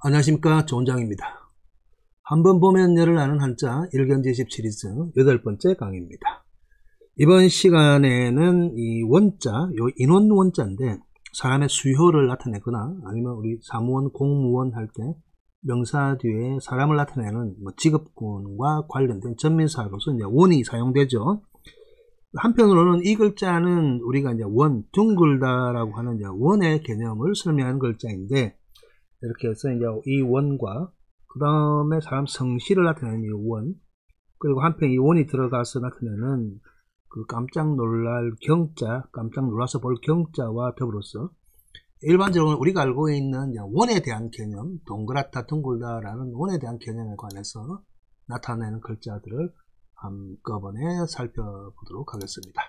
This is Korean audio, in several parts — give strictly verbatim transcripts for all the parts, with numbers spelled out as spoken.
안녕하십니까, 조원장입니다. 한번 보면 열을 아는 한자 일견제십 시리즈 여덟 번째 강의입니다. 이번 시간에는 이 원자, 요 인원 원자인데 사람의 수효를 나타내거나 아니면 우리 사무원, 공무원 할 때 명사 뒤에 사람을 나타내는 뭐 직업군과 관련된 전민사로서 이제 원이 사용되죠. 한편으로는 이 글자는 우리가 이제 원, 둥글다라고 하는 이제 원의 개념을 설명하는 글자인데, 이렇게 해서 이제 이 원과 그 다음에 사람 성씨를 나타내는 이 원, 그리고 한편 이 원이 들어가서 나타내는 그 깜짝 놀랄 경자, 깜짝 놀라서 볼 경자와 더불어서 일반적으로 우리가 알고 있는 원에 대한 개념, 동그랗다, 둥글다라는 원에 대한 개념에 관해서 나타내는 글자들을 한꺼번에 살펴보도록 하겠습니다.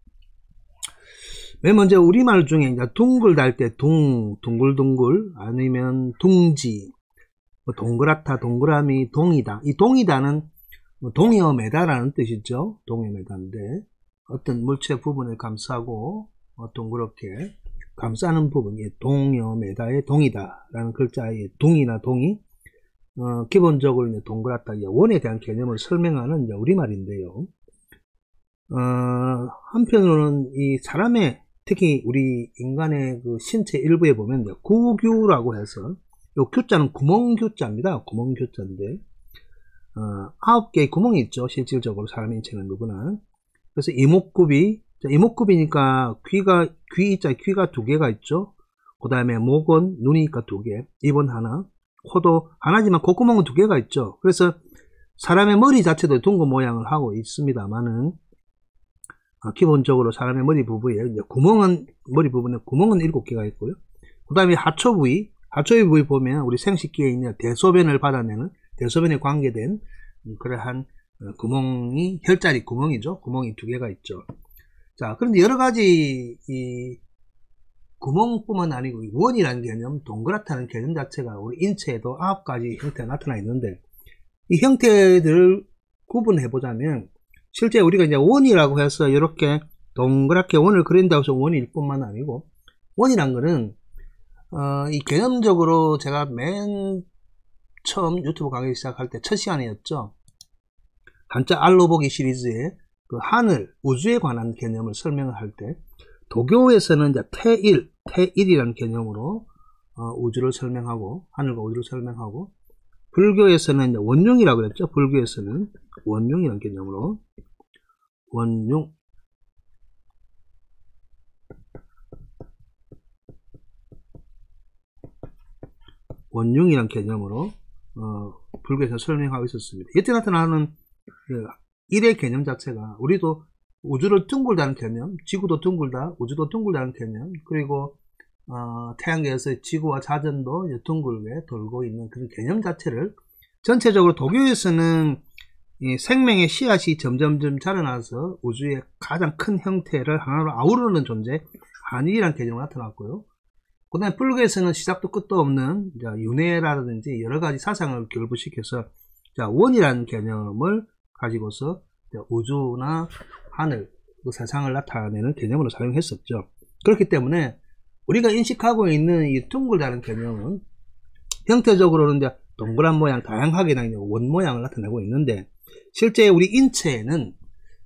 맨 먼저 우리말 중에 이제 둥글다 할 때 둥, 둥글둥글, 아니면 둥지, 뭐 동그랗다, 동그라미, 동이다. 이 동이다는 동여매다라는 뜻이죠. 동여매다인데 어떤 물체 부분을 감싸고 어, 동그랗게 감싸는 부분이 동여매다의 동이다라는 글자의 둥이나 동이, 어, 기본적으로 이제 동그랗다, 원에 대한 개념을 설명하는 이제 우리말인데요. 어, 한편으로는 이 사람의, 특히 우리 인간의 그 신체 일부에 보면 이제 구규라고 해서, 요 규자는 구멍규자입니다. 구멍규자인데, 어, 아홉 개의 구멍이 있죠. 실질적으로 사람의 인체는 누구나. 그래서 이목구비, 이목구비니까 귀가, 귀 있자, 귀가 두 개가 있죠. 그 다음에 목은, 눈이니까 두 개, 입은 하나, 코도 하나지만 콧구멍은 두 개가 있죠. 그래서 사람의 머리 자체도 둥근 모양을 하고 있습니다만은, 어, 기본적으로 사람의 머리 부분에 이제 구멍은, 머리 부분에 구멍은 일곱 개가 있고요. 그 다음에 하초 부위, 하초 부위 보면 우리 생식기에 있는 대소변을 받아내는, 대소변에 관계된 그러한 구멍이, 혈자리 구멍이죠. 구멍이 두 개가 있죠. 자, 그런데 여러 가지 이 구멍뿐만 아니고 원이라는 개념, 동그랗다는 개념 자체가 우리 인체에도 아홉 가지 형태가 나타나 있는데, 이 형태들을 구분해 보자면, 실제 우리가 이제 원이라고 해서 이렇게 동그랗게 원을 그린다고 해서 원일 뿐만 아니고, 원이란 거는 어, 이 개념적으로 제가 맨 처음 유튜브 강의 시작할 때 첫 시간이었죠. 한자 알로 보기 시리즈의 그 하늘, 우주에 관한 개념을 설명을 할 때, 도교에서는 이제 태일, 태일이라는 개념으로 어, 우주를 설명하고, 하늘과 우주를 설명하고, 불교에서는 이제 원융이라고 그랬죠. 불교에서는 원융이라는 개념으로 원융, 원융이라는 개념으로 어, 불교에서 설명하고 있었습니다. 이때 나타나는 그 일의 개념 자체가, 우리도 우주를 둥글다는 개념, 지구도 둥글다, 우주도 둥글다는 개념, 그리고 어, 태양계에서 지구와 자전도 둥글게 돌고 있는 그런 개념 자체를 전체적으로 도교에서는 이 생명의 씨앗이 점점점 자라나서 우주의 가장 큰 형태를 하나로 아우르는 존재, 한일이라는 개념이 나타났고요. 그 다음에 불교에서는 시작도 끝도 없는 자, 윤회라든지 여러 가지 사상을 결부시켜서 자, 원이라는 개념을 가지고서 자, 우주나 하늘, 그 세상을 나타내는 개념으로 사용했었죠. 그렇기 때문에 우리가 인식하고 있는 이 둥글다는 개념은 형태적으로는 이제 동그란 모양, 다양하게 원 모양을 나타내고 있는데, 실제 우리 인체에는,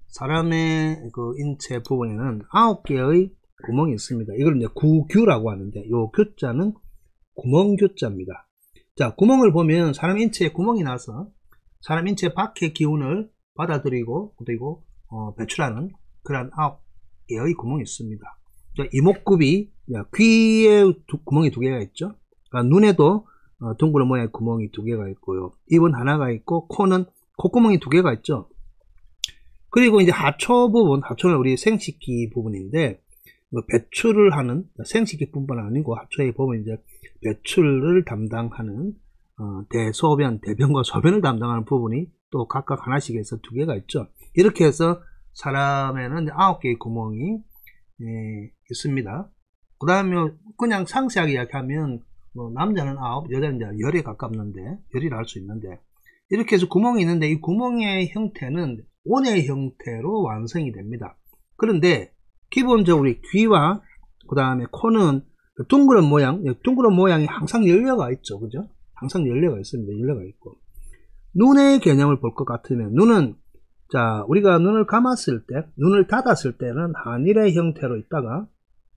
사람의 그 인체 부분에는 아홉 개의 구멍이 있습니다. 이걸 이제 구규라고 하는데, 이 규자는 구멍규자입니다. 자, 구멍을 보면 사람 인체에 구멍이 나서 사람 인체 밖의 기운을 받아들이고, 그리고 어, 배출하는 그런 아홉 개의 구멍이 있습니다. 자, 이목구비, 귀에 두, 구멍이 두 개가 있죠. 그러니까 눈에도 어, 둥그런 모양의 구멍이 두 개가 있고요. 입은 하나가 있고, 코는 콧구멍이 두 개가 있죠. 그리고 이제 하초 부분, 하초는 우리 생식기 부분인데, 뭐 배출을 하는, 생식기 뿐만 아니고 하초에 보면 이제 배출을 담당하는 어, 대소변, 대변과 소변을 담당하는 부분이 또 각각 하나씩 해서 두 개가 있죠. 이렇게 해서 사람에는 아홉 개의 구멍이 예, 있습니다. 그 다음에 그냥 상세하게 이야기하면 뭐 남자는 아홉, 여자는 이제 열에 가깝는데, 열이라 할 수 있는데, 이렇게 해서 구멍이 있는데, 이 구멍의 형태는 원의 형태로 완성이 됩니다. 그런데 기본적으로 귀와 그 다음에 코는 둥그런 모양, 둥그런 모양이 항상 열려가 있죠. 그죠? 항상 연례가 있습니다. 연례가 있고. 눈의 개념을 볼 것 같으면, 눈은, 자, 우리가 눈을 감았을 때, 눈을 닫았을 때는 한일의 형태로 있다가,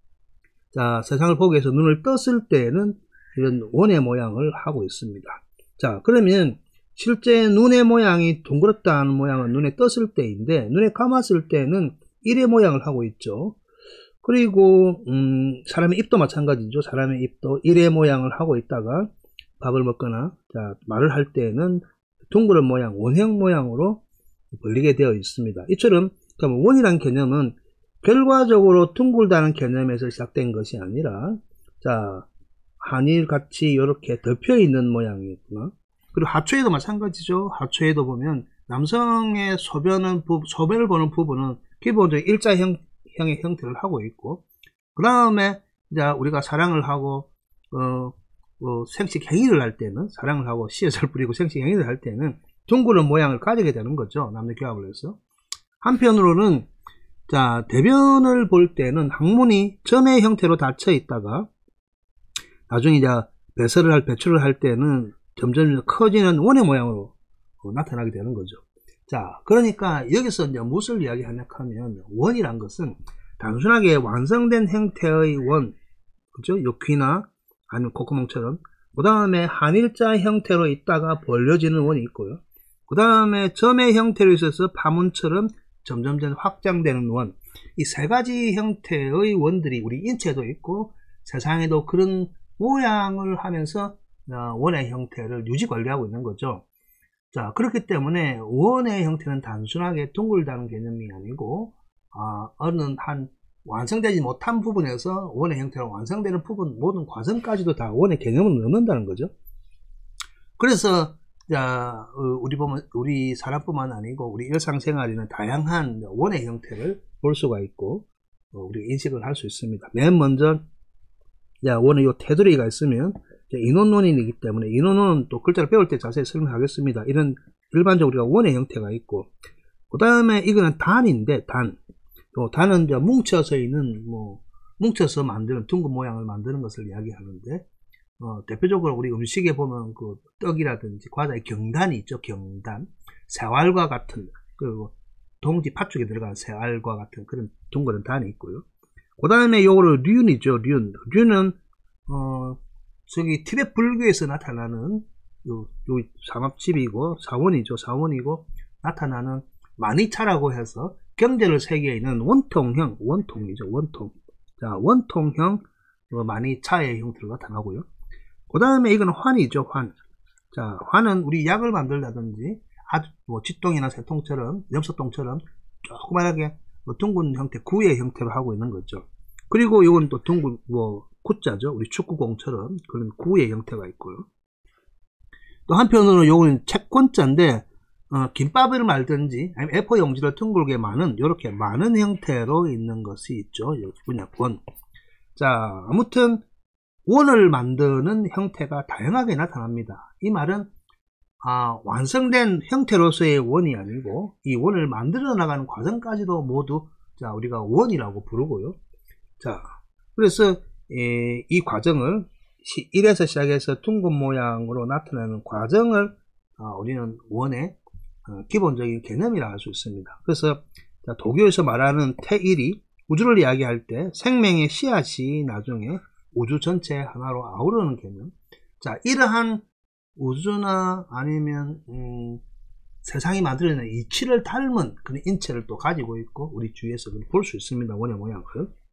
자, 세상을 보기 위해서 눈을 떴을 때는 이런 원의 모양을 하고 있습니다. 자, 그러면 실제 눈의 모양이 둥그렇다는 모양은 눈에 떴을 때인데, 눈에 감았을 때는 일의 모양을 하고 있죠. 그리고 음, 사람의 입도 마찬가지죠. 사람의 입도 일의 모양을 하고 있다가 밥을 먹거나 자, 말을 할 때는 둥그런 모양, 원형 모양으로 벌리게 되어 있습니다. 이처럼 원이라는 개념은 결과적으로 둥글다는 개념에서 시작된 것이 아니라, 자, 한일같이 이렇게 덮여 있는 모양이구나. 그리고 하초에도 마찬가지죠. 하초에도 보면 남성의 소변은 소변을 보는 부분은 기본적으로 일자형 형의 형태를 하고 있고, 그 다음에 이제 우리가 사랑을 하고 어, 어, 생식 행위를 할 때는, 사랑을 하고 씨앗을 뿌리고 생식 행위를 할 때는 둥그런 모양을 가지게 되는 거죠. 남녀 교합을 해서. 한편으로는 자, 대변을 볼 때는 항문이 점의 형태로 닫혀 있다가 나중에 이제 배설을 할 배출을 할 때는 점점 커지는 원의 모양으로 어, 나타나게 되는 거죠. 자, 그러니까 여기서 이제 무엇을 이야기하냐 하면, 원이란 것은 단순하게 완성된 형태의 원, 그죠? 요퀴나 아니면 콧구멍처럼, 그 다음에 한일자 형태로 있다가 벌려지는 원이 있고요. 그 다음에 점의 형태로 있어서 파문처럼 점점점 확장되는 원, 이 세 가지 형태의 원들이 우리 인체에도 있고 세상에도 그런 모양을 하면서 원의 형태를 유지 관리하고 있는 거죠. 자, 그렇기 때문에 원의 형태는 단순하게 둥글다는 개념이 아니고, 아, 어느 한 완성되지 못한 부분에서 원의 형태가 완성되는 부분, 모든 과정까지도 다 원의 개념을 넣는다는 거죠. 그래서 자, 우리 보면 우리 사람뿐만 아니고 우리 일상생활에는 다양한 원의 형태를 볼 수가 있고 우리 인식을 할 수 있습니다. 맨 먼저 자, 원의 요 테두리가 있으면 인원론이기 때문에, 인원론은 또 글자를 배울 때 자세히 설명하겠습니다. 이런 일반적으로 우리가 원의 형태가 있고, 그 다음에 이거는 단인데, 단. 또 단은 이제 뭉쳐서 있는, 뭐, 뭉쳐서 만드는, 둥근 모양을 만드는 것을 이야기하는데, 어, 대표적으로 우리 음식에 보면 그 떡이라든지 과자의 경단이 있죠. 경단. 새알과 같은, 그리고 동지 팥죽에 들어간 새알과 같은 그런 둥근 단이 있고요. 그 다음에 요거를 륜이죠. 륜. 륜은, 어, 저기 티베트 불교에서 나타나는 요, 요 삼합집이고 사원이죠. 사원이고 나타나는 마니차라고 해서 경제를 세계에 있는 원통형, 원통이죠. 원통. 자, 원통형 마니차의 형태로 나타나고요. 그 다음에 이거는 환이죠. 환. 자, 환은 우리 약을 만들다든지 아주 뭐 쥐똥이나 새똥처럼, 염소똥처럼 조그만하게 뭐 둥근 형태, 구의 형태로 하고 있는 거죠. 그리고 이건 또 둥근 뭐 구자죠. 우리 축구공처럼 그런 구의 형태가 있고요. 또 한편으로는 요거는 채권자인데 어, 김밥을 말든지 아니면 에이포 용지를 둥글게 많은 이렇게 많은 형태로 있는 것이 있죠. 분야권. 자, 아무튼 원을 만드는 형태가 다양하게 나타납니다. 이 말은 아, 완성된 형태로서의 원이 아니고 이 원을 만들어 나가는 과정까지도 모두 자, 우리가 원이라고 부르고요. 자, 그래서 이, 이 과정을 일에서 시작해서 둥근 모양으로 나타나는 과정을 어, 우리는 원의 어, 기본적인 개념이라 할 수 있습니다. 그래서 자, 도교에서 말하는 태일이 우주를 이야기할 때 생명의 씨앗이 나중에 우주 전체 하나로 아우르는 개념. 자, 이러한 우주나 아니면 음, 세상이 만들어낸 이치를 닮은 그런 인체를 또 가지고 있고 우리 주위에서 볼 수 있습니다. 원의 모양을.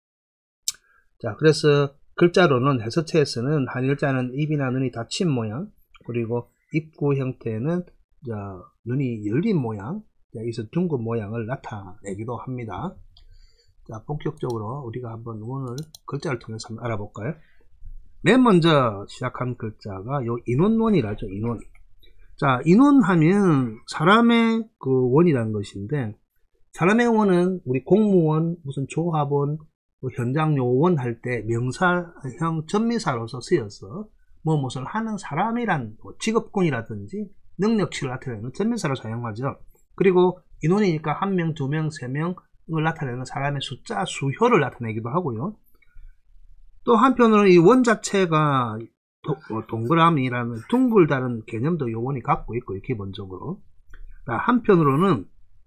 자, 그래서 글자로는 해서체에서는 한일자는 입이나 눈이 닫힌 모양, 그리고 입구 형태는 자, 눈이 열린 모양, 자, 여기서 둥근 모양을 나타내기도 합니다. 자, 본격적으로 우리가 한번 원을 글자를 통해서 한번 알아볼까요? 맨 먼저 시작한 글자가 요 인원원이라죠. 인원. 자, 인원하면 사람의 그 원이라는 것인데, 사람의 원은 우리 공무원, 무슨 조합원, 뭐 현장 요원 할 때 명사형 전미사로서 쓰여서 뭐 무엇을 하는 사람이란 뭐 직업군이라든지 능력치를 나타내는 전미사로 사용하죠. 그리고 인원이니까 한 명, 두 명, 세 명을 나타내는 사람의 숫자, 수효를 나타내기도 하고요. 또 한편으로는 이 원 자체가 도, 어, 동그라미라는 둥글다는 개념도 요 원이 갖고 있고요, 기본적으로. 한편으로는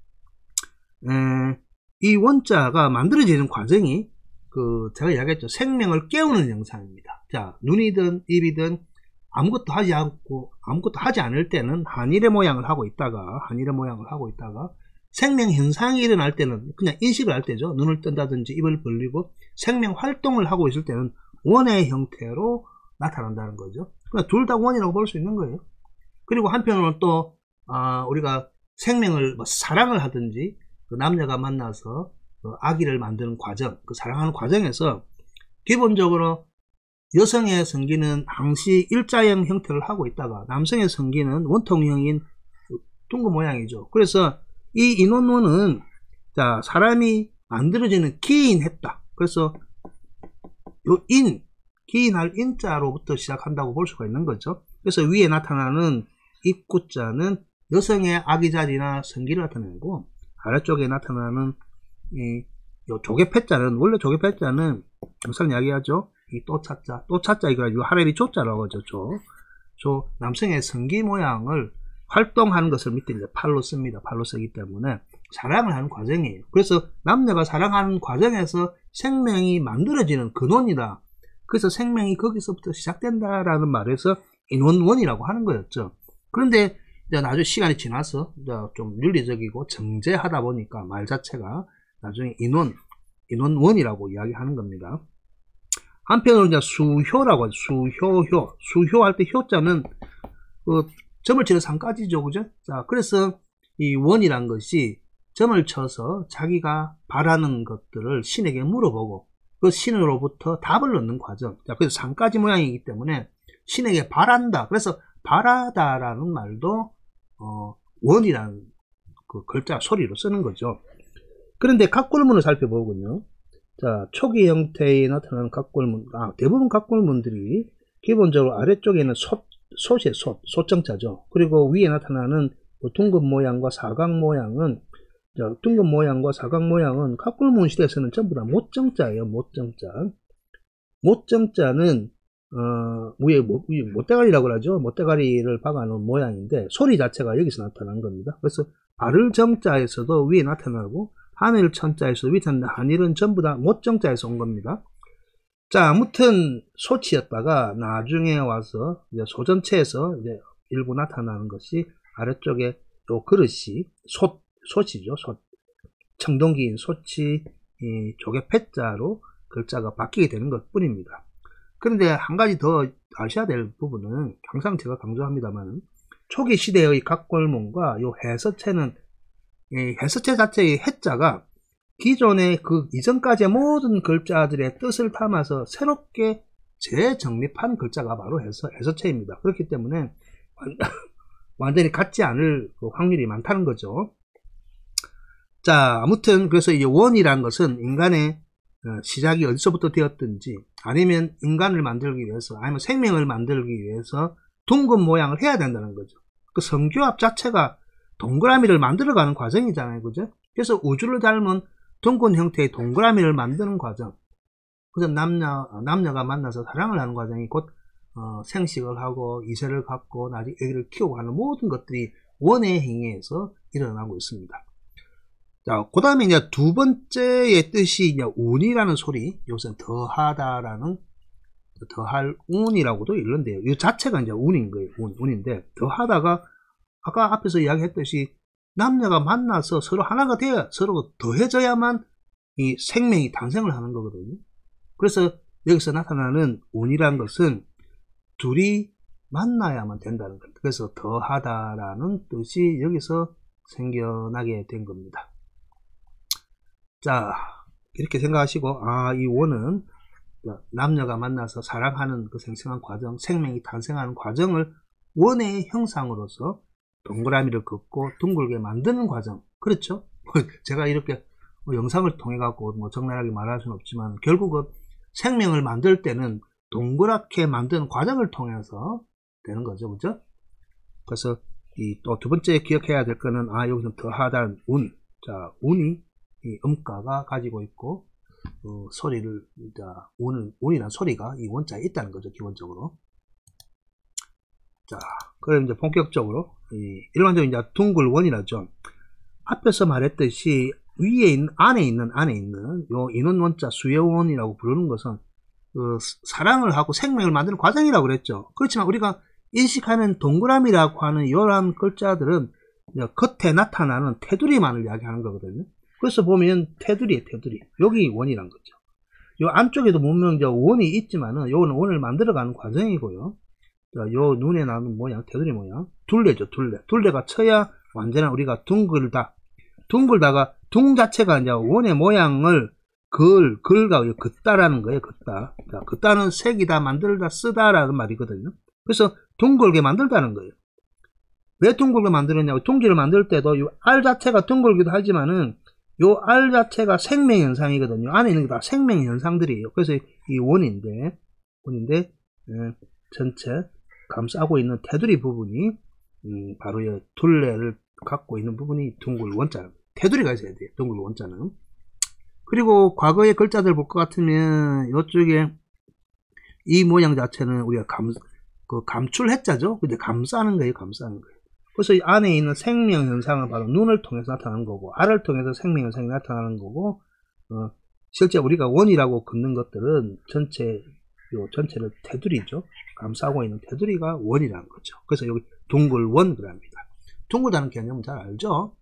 에, 이 원자가 만들어지는 과정이 그 제가 이야기했죠. 생명을 깨우는 영상입니다. 자, 눈이든 입이든 아무것도 하지 않고 아무것도 하지 않을 때는 한일의 모양을 하고 있다가 한일의 모양을 하고 있다가 생명 현상이 일어날 때는 그냥 인식을 할 때죠. 눈을 뜬다든지 입을 벌리고 생명 활동을 하고 있을 때는 원의 형태로 나타난다는 거죠. 그러니까 둘 다 원이라고 볼 수 있는 거예요. 그리고 한편으로는 또 아, 우리가 생명을 뭐 사랑을 하든지 그 남녀가 만나서 그 아기를 만드는 과정, 그 사랑하는 과정에서 기본적으로 여성의 성기는 항시 일자형 형태를 하고 있다가 남성의 성기는 원통형인 둥근 모양이죠. 그래서 이 인원원은 자, 사람이 만들어지는 기인했다. 그래서 요 인, 기인할 인자로부터 시작한다고 볼 수가 있는 거죠. 그래서 위에 나타나는 입구자는 여성의 아기자리나 성기를 나타내고 아래쪽에 나타나는 이 요 조개패자는 원래 조개패자는 항상 이야기하죠. 이 또차자, 또차자 이거 요 하레비 조자라고 하죠. 조. 조 남성의 성기 모양을 활동하는 것을 밑에 이제 팔로 씁니다. 팔로 쓰기 때문에 사랑을 하는 과정이에요. 그래서 남녀가 사랑하는 과정에서 생명이 만들어지는 근원이다. 그래서 생명이 거기서부터 시작된다라는 말에서 인원원이라고 하는 거였죠. 그런데 이제 나중에 시간이 지나서 이제 좀 윤리적이고 정제하다 보니까 말 자체가 나중에 인원, 인원원이라고 이야기하는 겁니다. 한편으로 이제 수효라고 하죠. 수효효. 수효할 때 효자는 그 점을 치는 상까지죠. 그죠? 자, 그래서 이 원이란 것이 점을 쳐서 자기가 바라는 것들을 신에게 물어보고 그 신으로부터 답을 얻는 과정. 자, 그래서 상까지 모양이기 때문에 신에게 바란다. 그래서 바라다라는 말도 어, 원이라는 그 글자 소리로 쓰는 거죠. 그런데 각골문을 살펴보군요. 자, 초기 형태에 나타나는 각골문, 아, 대부분 각골문들이 기본적으로 아래쪽에는 솥, 솥의 솥, 솥정자죠. 그리고 위에 나타나는 그 둥근 모양과 사각 모양은, 자, 둥근 모양과 사각 모양은 각골문 시대에서는 전부 다 못정자예요, 못정자. 못정자는, 어, 위에, 못, 위에 못대가리라고 하죠. 못대가리를 박아놓은 모양인데, 소리 자체가 여기서 나타난 겁니다. 그래서 아를 정자에서도 위에 나타나고, 한일 천자에서 위에 나타난 한일은 전부 다 못정자에서 온 겁니다. 자, 아무튼 소치였다가 나중에 와서 이제 소전체에서 이제 일부 나타나는 것이 아래쪽에 요 그릇이 솥, 솥이죠. 솥. 청동기인 솥이 이 조개 패자로 글자가 바뀌게 되는 것 뿐입니다. 그런데 한 가지 더 아셔야 될 부분은 항상 제가 강조합니다만 초기 시대의 각골문과 요 해서체는 이 해서체 자체의 해자가 기존의 그 이전까지의 모든 글자들의 뜻을 담아서 새롭게 재정립한 글자가 바로 해서, 해서체입니다. 그렇기 때문에 완전히 같지 않을 확률이 많다는 거죠. 자, 아무튼 그래서 이 원이란 것은 인간의 시작이 어디서부터 되었든지 아니면 인간을 만들기 위해서 아니면 생명을 만들기 위해서 둥근 모양을 해야 된다는 거죠. 그 성교합 자체가 동그라미를 만들어가는 과정이잖아요. 그죠? 그래서 우주를 닮은 둥근 형태의 동그라미를 만드는 과정. 그래서 남녀, 남녀가 만나서 사랑을 하는 과정이 곧, 어, 생식을 하고, 이세를 갖고, 나중에 애기를 키우고 하는 모든 것들이 원의 행위에서 일어나고 있습니다. 자, 그 다음에 이제 두 번째의 뜻이 이제 운이라는 소리, 요새 더하다라는, 더할 운이라고도 읽는데요. 이 자체가 이제 운인 거예요. 운, 운인데, 더하다가, 아까 앞에서 이야기했듯이 남녀가 만나서 서로 하나가 되어 서로 더해져야만 이 생명이 탄생을 하는 거거든요. 그래서 여기서 나타나는 운이란 것은 둘이 만나야만 된다는 겁니다. 그래서 더하다라는 뜻이 여기서 생겨나게 된 겁니다. 자, 이렇게 생각하시고, 아, 이 원은 남녀가 만나서 사랑하는 그 생생한 과정, 생명이 탄생하는 과정을 원의 형상으로서 동그라미를 긋고 둥글게 만드는 과정. 그렇죠? 제가 이렇게 뭐 영상을 통해 갖고 뭐 적나라하게 말할 수는 없지만 결국은 생명을 만들 때는 동그랗게 만드는 과정을 통해서 되는 거죠. 그죠? 그래서 이 또 두 번째 기억해야 될 거는 아, 여기서 더하다는 운. 자, 운이 이 음가가 가지고 있고 어, 소리를 자, 운은 운이란 소리가 이 원자에 있다는 거죠. 기본적으로. 자, 그럼 이제 본격적으로, 이 일반적으로 이제 둥글 원이라죠. 앞에서 말했듯이 위에 있는, 안에 있는, 안에 있는 요 인원 원자 수여원이라고 부르는 것은 그 사랑을 하고 생명을 만드는 과정이라고 그랬죠. 그렇지만 우리가 인식하는 동그라미라고 하는 이러한 글자들은 겉에 나타나는 테두리만을 이야기하는 거거든요. 그래서 보면 테두리에 테두리. 여기 원이란 거죠. 요 안쪽에도 분명 원이 있지만은 요거는 원을 만들어가는 과정이고요. 자, 요 눈에 나는 모양, 테두리 모양. 둘레죠, 둘레. 둘레가 쳐야 완전한 우리가 둥글다. 둥글다가 둥 자체가 이제 원의 모양을 글, 글과 긋다라는 거예요, 긋다. 자, 긋다는 색이다, 만들다, 쓰다라는 말이거든요. 그래서 둥글게 만들다는 거예요. 왜 둥글게 만들었냐고, 둥지를 만들 때도 이 알 자체가 둥글기도 하지만은 요 알 자체가 생명현상이거든요. 안에 있는 게 다 생명현상들이에요. 그래서 이 원인데, 원인데, 예, 전체 감싸고 있는 테두리 부분이, 음, 바로 이 둘레를 갖고 있는 부분이 둥글 원자. 테두리가 있어야 돼요, 둥글 원자는. 그리고 과거의 글자들 볼 것 같으면 이쪽에 이 모양 자체는 우리가 감, 그 감출 해자죠. 근데 감싸는 거예요, 감싸는 거예요. 그래서 이 안에 있는 생명 현상은 바로 눈을 통해서 나타나는 거고, 알을 통해서 생명 현상이 나타나는 거고, 어, 실제 우리가 원이라고 긋는 것들은 전체, 요 전체를 테두리죠. 감싸고 있는 테두리가 원이라는 거죠. 그래서 여기 둥글원 그럽니다. 둥글다는 개념은 잘 알죠?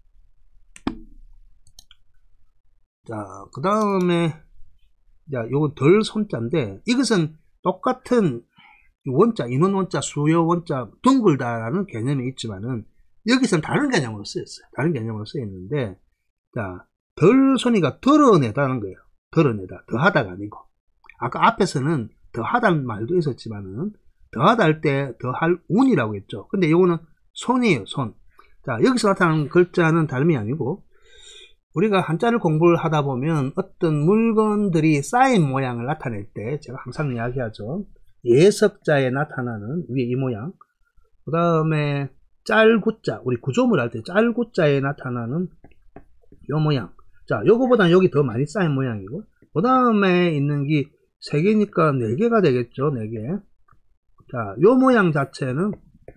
자, 그 다음에, 자, 요건 덜 손자인데, 이것은 똑같은 원자, 인원 원자, 수요 원자, 둥글다라는 개념이 있지만은, 여기서는 다른 개념으로 쓰였어요. 다른 개념으로 쓰였는데, 자, 덜 손이가 덜어내다는 거예요. 덜어내다. 더하다가 아니고. 아까 앞에서는 더하다는 말도 있었지만은, 더하다 할 때 더할 운이라고 했죠. 근데 요거는 손이에요, 손. 자, 여기서 나타나는 글자는 다름이 아니고, 우리가 한자를 공부를 하다 보면 어떤 물건들이 쌓인 모양을 나타낼 때 제가 항상 이야기하죠. 예석자에 나타나는 위에 이 모양, 그 다음에 짤구자, 우리 구조물 할 때 짤구자에 나타나는 이 모양. 자, 요거보다는 여기 더 많이 쌓인 모양이고, 그 다음에 있는 게 세 개니까 네 개가 되겠죠. 네 개. 자, 요 모양 자체는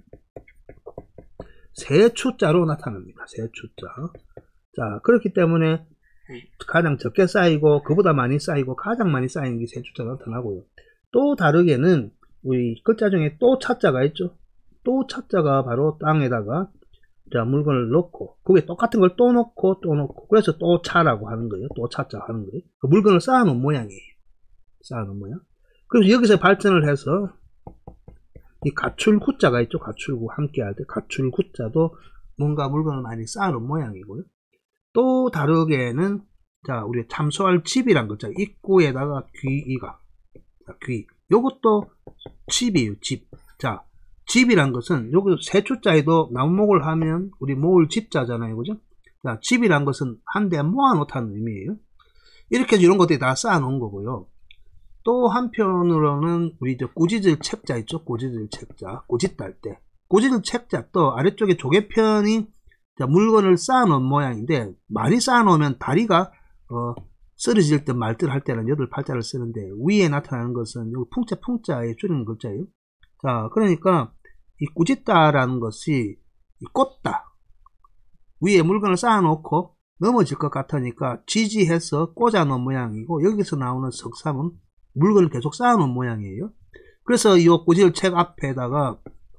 세추자로 나타납니다. 세추자. 자, 그렇기 때문에 가장 적게 쌓이고 그보다 많이 쌓이고 가장 많이 쌓이는 게 세추자가 나타나고요. 또 다르게는 우리 글자 중에 또 차자가 있죠. 또 차자가 바로 땅에다가 자, 물건을 넣고 그게 똑같은 걸 또 넣고 또 넣고 그래서 또 차라고 하는 거예요. 또 차자 하는 거예요. 그 물건을 쌓아놓은 모양이에요. 쌓아놓은 모양. 그래서 여기서 발전을 해서 이 가출구자가 있죠. 가출구 함께 할 때 가출구자도 뭔가 물건을 많이 쌓아놓은 모양이고요. 또 다르게는 자, 우리 참소할 집이란 글자, 입구에다가 귀이가, 자, 귀. 요것도 집이에요, 집. 자, 집이란 것은 여기 세추자에도 나무목을 하면 우리 모을 집자잖아요, 그죠? 자, 집이란 것은 한 대 모아놓다는 의미예요. 이렇게 해서 이런 것들이 다 쌓아놓은 거고요. 또 한편으로는 우리 저 꾸짖을 책자 있죠, 꾸짖을 책자, 꾸짖다 할 때, 꾸짖을 책자 또 아래쪽에 조개편이 자, 물건을 쌓아놓은 모양인데 많이 쌓아놓으면 다리가 어, 쓰러질 때 말들 할 때는 여덟 팔자를 쓰는데 위에 나타나는 것은 여기 풍자 풍자에 줄이는 글자예요. 자, 그러니까 이 꾸짖다라는 것이 이 꽂다, 위에 물건을 쌓아놓고 넘어질 것 같으니까 지지해서 꽂아놓은 모양이고, 여기서 나오는 석삼은 물건을 계속 쌓아놓은 모양이에요. 그래서 이 꾸짖을 책 앞에다가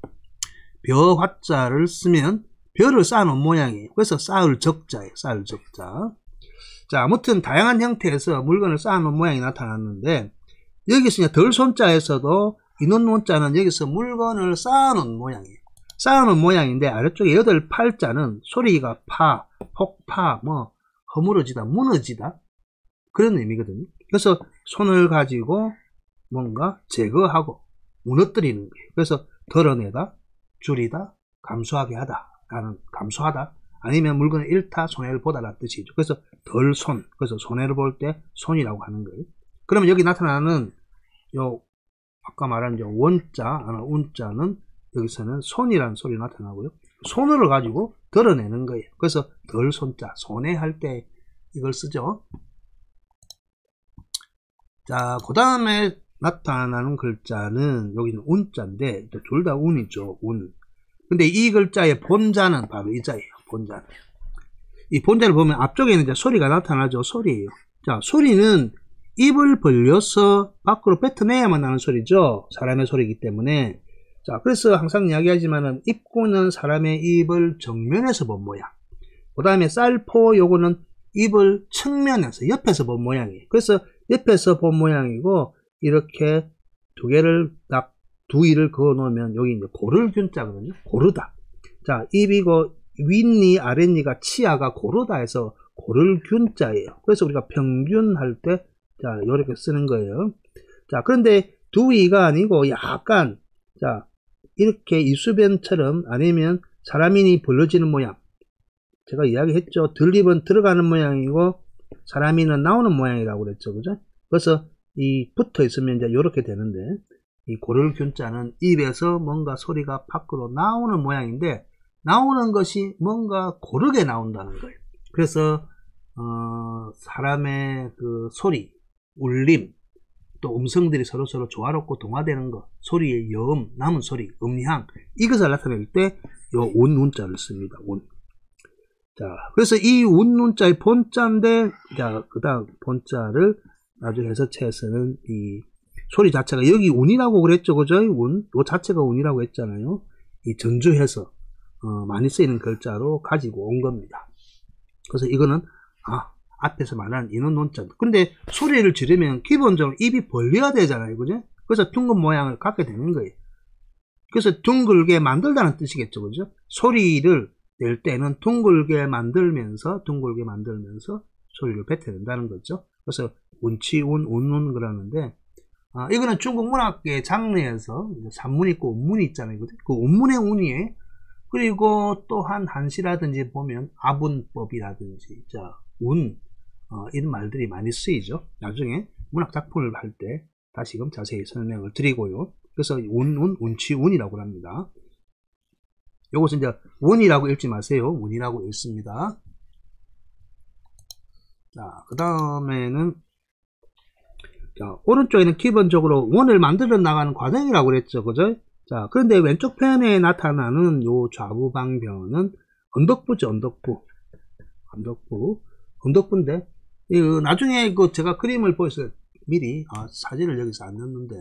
벼 화자를 쓰면 벼를 쌓아놓은 모양이에요. 그래서 쌓을 적자예요. 쌓을 적자. 자, 아무튼 다양한 형태에서 물건을 쌓아놓은 모양이 나타났는데, 여기서 이제 덜 손자에서도 인원 원자는 여기서 물건을 쌓아놓은 모양이에요. 쌓아놓은 모양인데 아래쪽에 여덟 팔자는 소리가 파, 폭파, 뭐 허물어지다, 무너지다 그런 의미거든요. 그래서 손을 가지고 뭔가 제거하고 무너뜨리는 거예요. 그래서 덜어내다, 줄이다, 감소하게 하다 라는, 감소하다 아니면 물건을 잃다, 손해를 보다라는 뜻이죠. 그래서 덜 손, 그래서 손해를 볼 때 손이라고 하는 거예요. 그러면 여기 나타나는 요 아까 말한 요 원자, 운자는 여기서는 손이라는 소리 나타나고요. 손을 가지고 덜어내는 거예요. 그래서 덜 손자, 손해할 때 이걸 쓰죠. 자, 그 다음에 나타나는 글자는 여기는 운자인데 둘 다 운이죠. 운. 근데 이 글자의 본자는 바로 이 자예요. 본자는. 이 본자를 보면 앞쪽에는 이제 소리가 나타나죠. 소리예요. 자, 소리는 입을 벌려서 밖으로 뱉어내야만 나는 소리죠. 사람의 소리이기 때문에. 자, 그래서 항상 이야기하지만은 입구는 사람의 입을 정면에서 본 모양. 그 다음에 쌀포 요거는 입을 측면에서 옆에서 본 모양이에요. 그래서 옆에서 본 모양이고 이렇게 두 개를 딱 두 이를 그어 놓으면 여기 이제 고를 균자거든요. 고르다. 자, 입이고 윗니 아랫니가 치아가 고르다 해서 고를 균자예요. 그래서 우리가 평균할 때 자, 이렇게 쓰는 거예요. 자, 그런데 두 이가 아니고 약간 자, 이렇게 이수변처럼 아니면 사람인이 벌려지는 모양. 제가 이야기했죠. 들립은 들어가는 모양이고 사람인은 나오는 모양이라고 그랬죠. 그죠? 그래서 이 붙어 있으면 이제 이렇게 되는데 이 고를 균자는 입에서 뭔가 소리가 밖으로 나오는 모양인데 나오는 것이 뭔가 고르게 나온다는 거예요. 그래서 어, 사람의 그 소리, 울림, 또 음성들이 서로서로 조화롭고 동화되는 것, 소리의 여음, 남은 소리, 음향, 이것을 나타낼 때 요 운, 운자를 씁니다. 운. 자, 그래서 이 운, 운자의 본자인데, 자, 그 다음 본자를 나중에 해석체에서는 이 소리 자체가 여기 운이라고 그랬죠. 그죠? 운, 요 자체가 운이라고 했잖아요. 이 전주해서 어, 많이 쓰이는 글자로 가지고 온 겁니다. 그래서 이거는 아, 앞에서 말한 이는 논자. 근데 소리를 지르면 기본적으로 입이 벌려야 되잖아요. 그죠? 그래서 둥근 모양을 갖게 되는 거예요. 그래서 둥글게 만들다는 뜻이겠죠. 그죠? 소리를 낼 때는 둥글게 만들면서 둥글게 만들면서 소리를 뱉어낸다는 거죠. 그래서 운치운, 운운 그러는데 아, 이거는 중국 문학의 장르에서 산문이 있고 운문이 있잖아요. 그죠? 그 운문의 운이에요. 그리고 또한 한시라든지 보면 아분법이라든지 자, 운 어, 이런 말들이 많이 쓰이죠. 나중에 문학 작품을 할 때 다시금 자세히 설명을 드리고요. 그래서 운, 운, 운치, 운이라고 합니다. 요것은 이제 원이라고 읽지 마세요. 운이라고 읽습니다. 자, 그 다음에는 자, 오른쪽에는 기본적으로 원을 만들어 나가는 과정이라고 그랬죠. 그죠? 자, 그런데 왼쪽 편에 나타나는 요 좌우방변은 언덕부죠. 언덕부. 언덕부. 언덕부인데, 이, 나중에 그 제가 그림을 보여서 미리, 아, 사진을 여기서 안 넣었는데,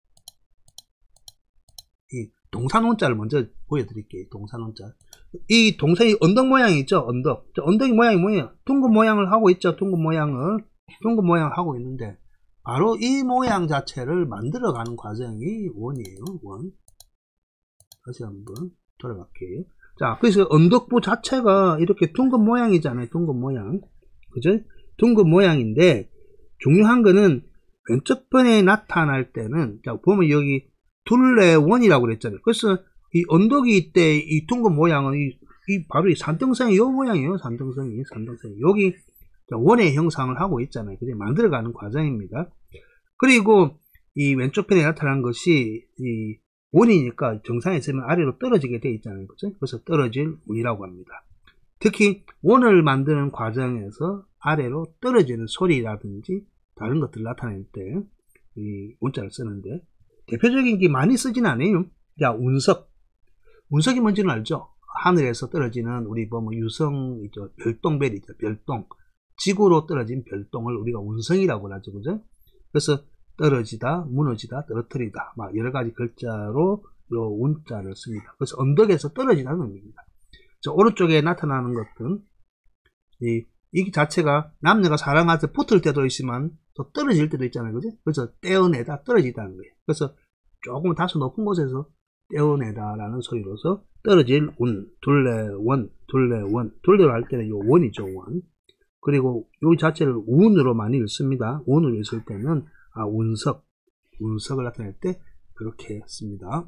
이 동산원자를 먼저 보여드릴게요. 동산원자. 이 동산이 언덕 모양이 있죠. 언덕. 언덕이 모양이 뭐예요? 둥근 모양을 하고 있죠. 둥근 모양을. 둥근 모양을 하고 있는데, 바로 이 모양 자체를 만들어가는 과정이 원이에요. 원. 다시 한번 돌아갈게요. 자, 그래서 언덕부 자체가 이렇게 둥근 모양이잖아요. 둥근 모양. 그죠? 둥근 모양인데, 중요한 거는 왼쪽 편에 나타날 때는, 자, 보면 여기 둘레원이라고 그랬잖아요. 그래서 이 언덕이 이때 이 둥근 모양은 이, 이 바로 이 산등성이 이 모양이에요. 산등성이, 산등성이. 여기 원의 형상을 하고 있잖아요. 그죠? 만들어가는 과정입니다. 그리고 이 왼쪽 편에 나타난 것이 이 원이니까 정상에 있으면 아래로 떨어지게 되어 있잖아요. 그죠? 그래서 떨어질 운이라고 합니다. 특히 원을 만드는 과정에서 아래로 떨어지는 소리라든지 다른 것들을 나타낼 때 이 운자를 쓰는데 대표적인 게 많이 쓰진 않아요. 자, 운석. 운석이 뭔지는 알죠? 하늘에서 떨어지는 우리 보면 유성 있죠. 별똥별이죠. 별똥. 지구로 떨어진 별똥을 우리가 운성이라고 하죠. 그죠? 그래서 떨어지다, 무너지다, 떨어뜨리다. 막 여러 가지 글자로 요 운자를 씁니다. 그래서 언덕에서 떨어지다는 의미입니다. 저 오른쪽에 나타나는 것은 이, 이 자체가 남녀가 사랑하듯 붙을 때도 있지만 또 떨어질 때도 있잖아요. 그죠? 그래서 떼어내다, 떨어지다는 거예요. 그래서 조금 다소 높은 곳에서 떼어내다라는 소리로서 떨어질 운, 둘레원, 둘레원, 둘레로 할 때는 요 원이죠, 원. 그리고 요 자체를 운으로 많이 읽습니다. 운으로 읽을 때는 아, 운석, 운석을 나타낼 때 그렇게 씁니다.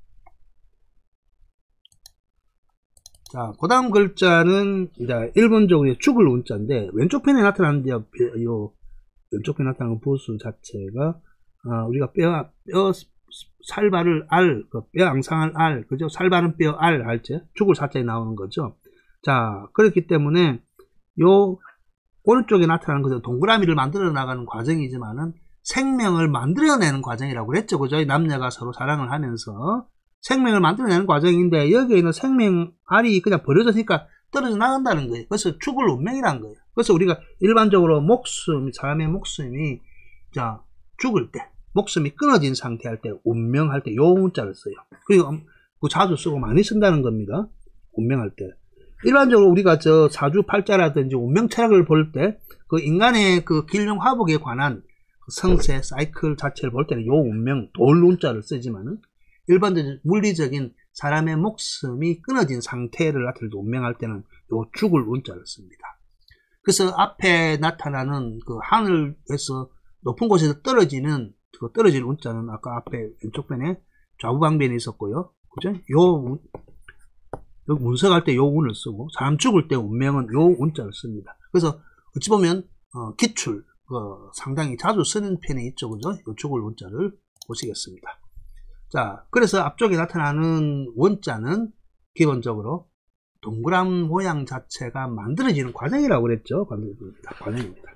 자, 그 다음 글자는 이제 일본적으로 죽을 운자인데 왼쪽 편에 나타나는 요 왼쪽 편에 나타나는 부수 자체가 아, 우리가 뼈, 뼈 살바를 알, 그 뼈 앙상할 알, 그죠? 살바른 뼈 알, 알죠? 죽을 사자에 나오는 거죠. 자, 그렇기 때문에 요 오른쪽에 나타나는 것은 동그라미를 만들어 나가는 과정이지만은 생명을 만들어내는 과정이라고 그랬죠. 그죠? 남녀가 서로 사랑을 하면서 생명을 만들어내는 과정인데 여기에는 생명알이 그냥 버려졌으니까 떨어져 나간다는 거예요. 그래서 죽을 운명이라는 거예요. 그래서 우리가 일반적으로 목숨, 사람의 목숨이 자 죽을 때, 목숨이 끊어진 상태 할 때, 운명할 때 요 운자를 써요. 그리고 그 자주 쓰고 많이 쓴다는 겁니다. 운명할 때. 일반적으로 우리가 저 사주팔자라든지 운명철학을 볼 때 그 인간의 그 길명 화복에 관한 성세 사이클 자체를 볼 때는 요 운명 돌 운자를 쓰지만은 일반적인 물리적인 사람의 목숨이 끊어진 상태를 나타낼 때 운명할 때는 요 죽을 운자를 씁니다. 그래서 앞에 나타나는 그 하늘에서 높은 곳에서 떨어지는 그 떨어질 운자는 아까 앞에 왼쪽 편에 좌우방변이 있었고요. 그죠? 요 여기 문석할 때 요 운을 쓰고 사람 죽을 때 운명은 요 운자를 씁니다. 그래서 어찌 보면 어, 기출 어, 상당히 자주 쓰는 편에 있죠. 그죠? 요 죽을 운자를 보시겠습니다. 자, 그래서 앞쪽에 나타나는 원자는 기본적으로 동그란 모양 자체가 만들어지는 과정이라고 그랬죠. 과정입니다. 과정입니다.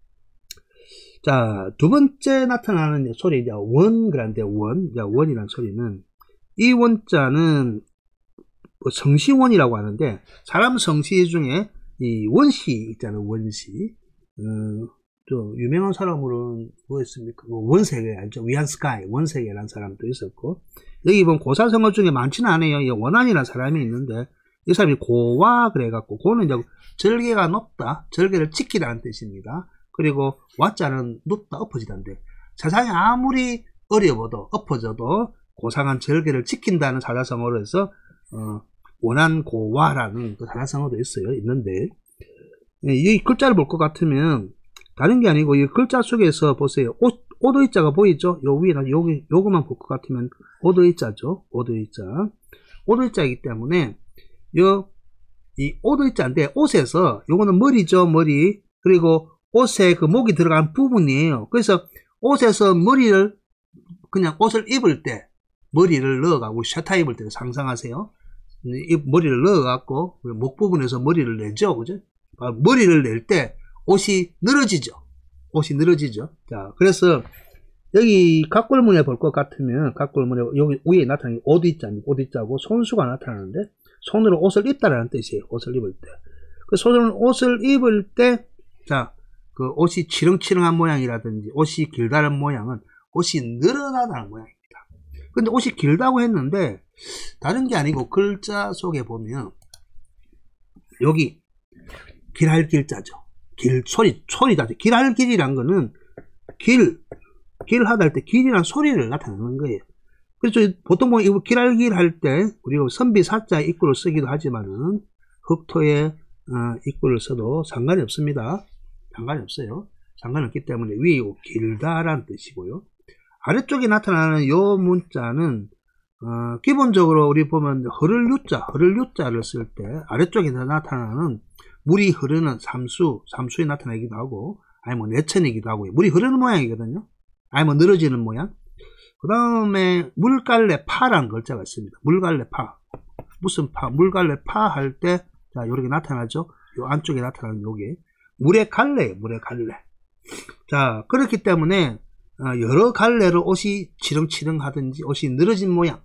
자, 두 번째 나타나는 소리, 이제 원, 그런데 원, 이제 원이라는 소리는 이 원자는 성시원이라고 하는데 사람 성시 중에 이 원시 있잖아요. 원시. 어, 또 유명한 사람으로는 뭐였습니까? 뭐 원세계 알죠? 위안스카이 원세계라는 사람도 있었고 여기 보면 고사성어 중에 많지는 않아요. 원한이라는 사람이 있는데 이 사람이 고와 그래갖고 고는 이제 절개가 높다, 절개를 지키다는 뜻입니다. 그리고 와자는 눕다, 엎어지다인데 세상이 아무리 어려워도 엎어져도 고상한 절개를 지킨다는 사자성어로 해서 어, 원한고와라는 그 사자성어도 있어요. 있는데 이 글자를 볼 것 같으면 다른 게 아니고 이 글자 속에서 보세요. 오, 오도이자가 보이죠? 요 위에는 여기 요거만 볼 것 같으면 오도이자죠. 오도이자. 오도이자이기 때문에 요 이 오도이자인데 옷에서 요거는 머리죠. 머리. 그리고 옷에 그 목이 들어간 부분이에요. 그래서 옷에서 머리를 그냥 옷을 입을 때 머리를 넣어가고 셔타 입을 때 상상하세요. 이 머리를 넣어갖고 목 부분에서 머리를 내죠. 그죠? 머리를 낼 때 옷이 늘어지죠. 옷이 늘어지죠. 자, 그래서 여기 각골문에 볼 것 같으면 각골문에 여기 위에 나타나는 오도이자입니다. 오도이자고 손수가 나타나는데 손으로 옷을 입다라는 뜻이에요. 옷을 입을 때. 그 손으로 옷을 입을 때 자, 그 옷이 치렁치렁한 모양이라든지 옷이 길다는 모양은 옷이 늘어나다는 모양입니다. 근데 옷이 길다고 했는데 다른 게 아니고 글자 속에 보면 여기 길할 길자죠. 길 소리 소리다. 길할 길이란 거는 길 길하다 할 때 길이란 소리를 나타내는 거예요. 그래서 보통 보면 이거 길할 길 할 때 우리가 선비 사자 입구를 쓰기도 하지만은 흑토에 어, 입구를 써도 상관이 없습니다. 상관이 없어요. 상관이 없기 때문에 위에 길다라는 뜻이고요. 아래쪽에 나타나는 요 문자는 어, 기본적으로 우리 보면 흐를 유자, 흐를 유자를 쓸 때 아래쪽에 나타나는 물이 흐르는 삼수, 삼수에 나타나기도 하고 아니면 내천이기도 하고요. 물이 흐르는 모양이거든요. 아니면 늘어지는 모양. 그 다음에 물갈래 파라는 글자가 있습니다. 물갈래 파. 무슨 파? 물갈래 파 할 때 자, 요렇게 나타나죠. 요 안쪽에 나타나는 요게 물의 갈래예요. 물의 갈래. 자, 그렇기 때문에 여러 갈래로 옷이 치렁치렁 하든지 옷이 늘어진 모양.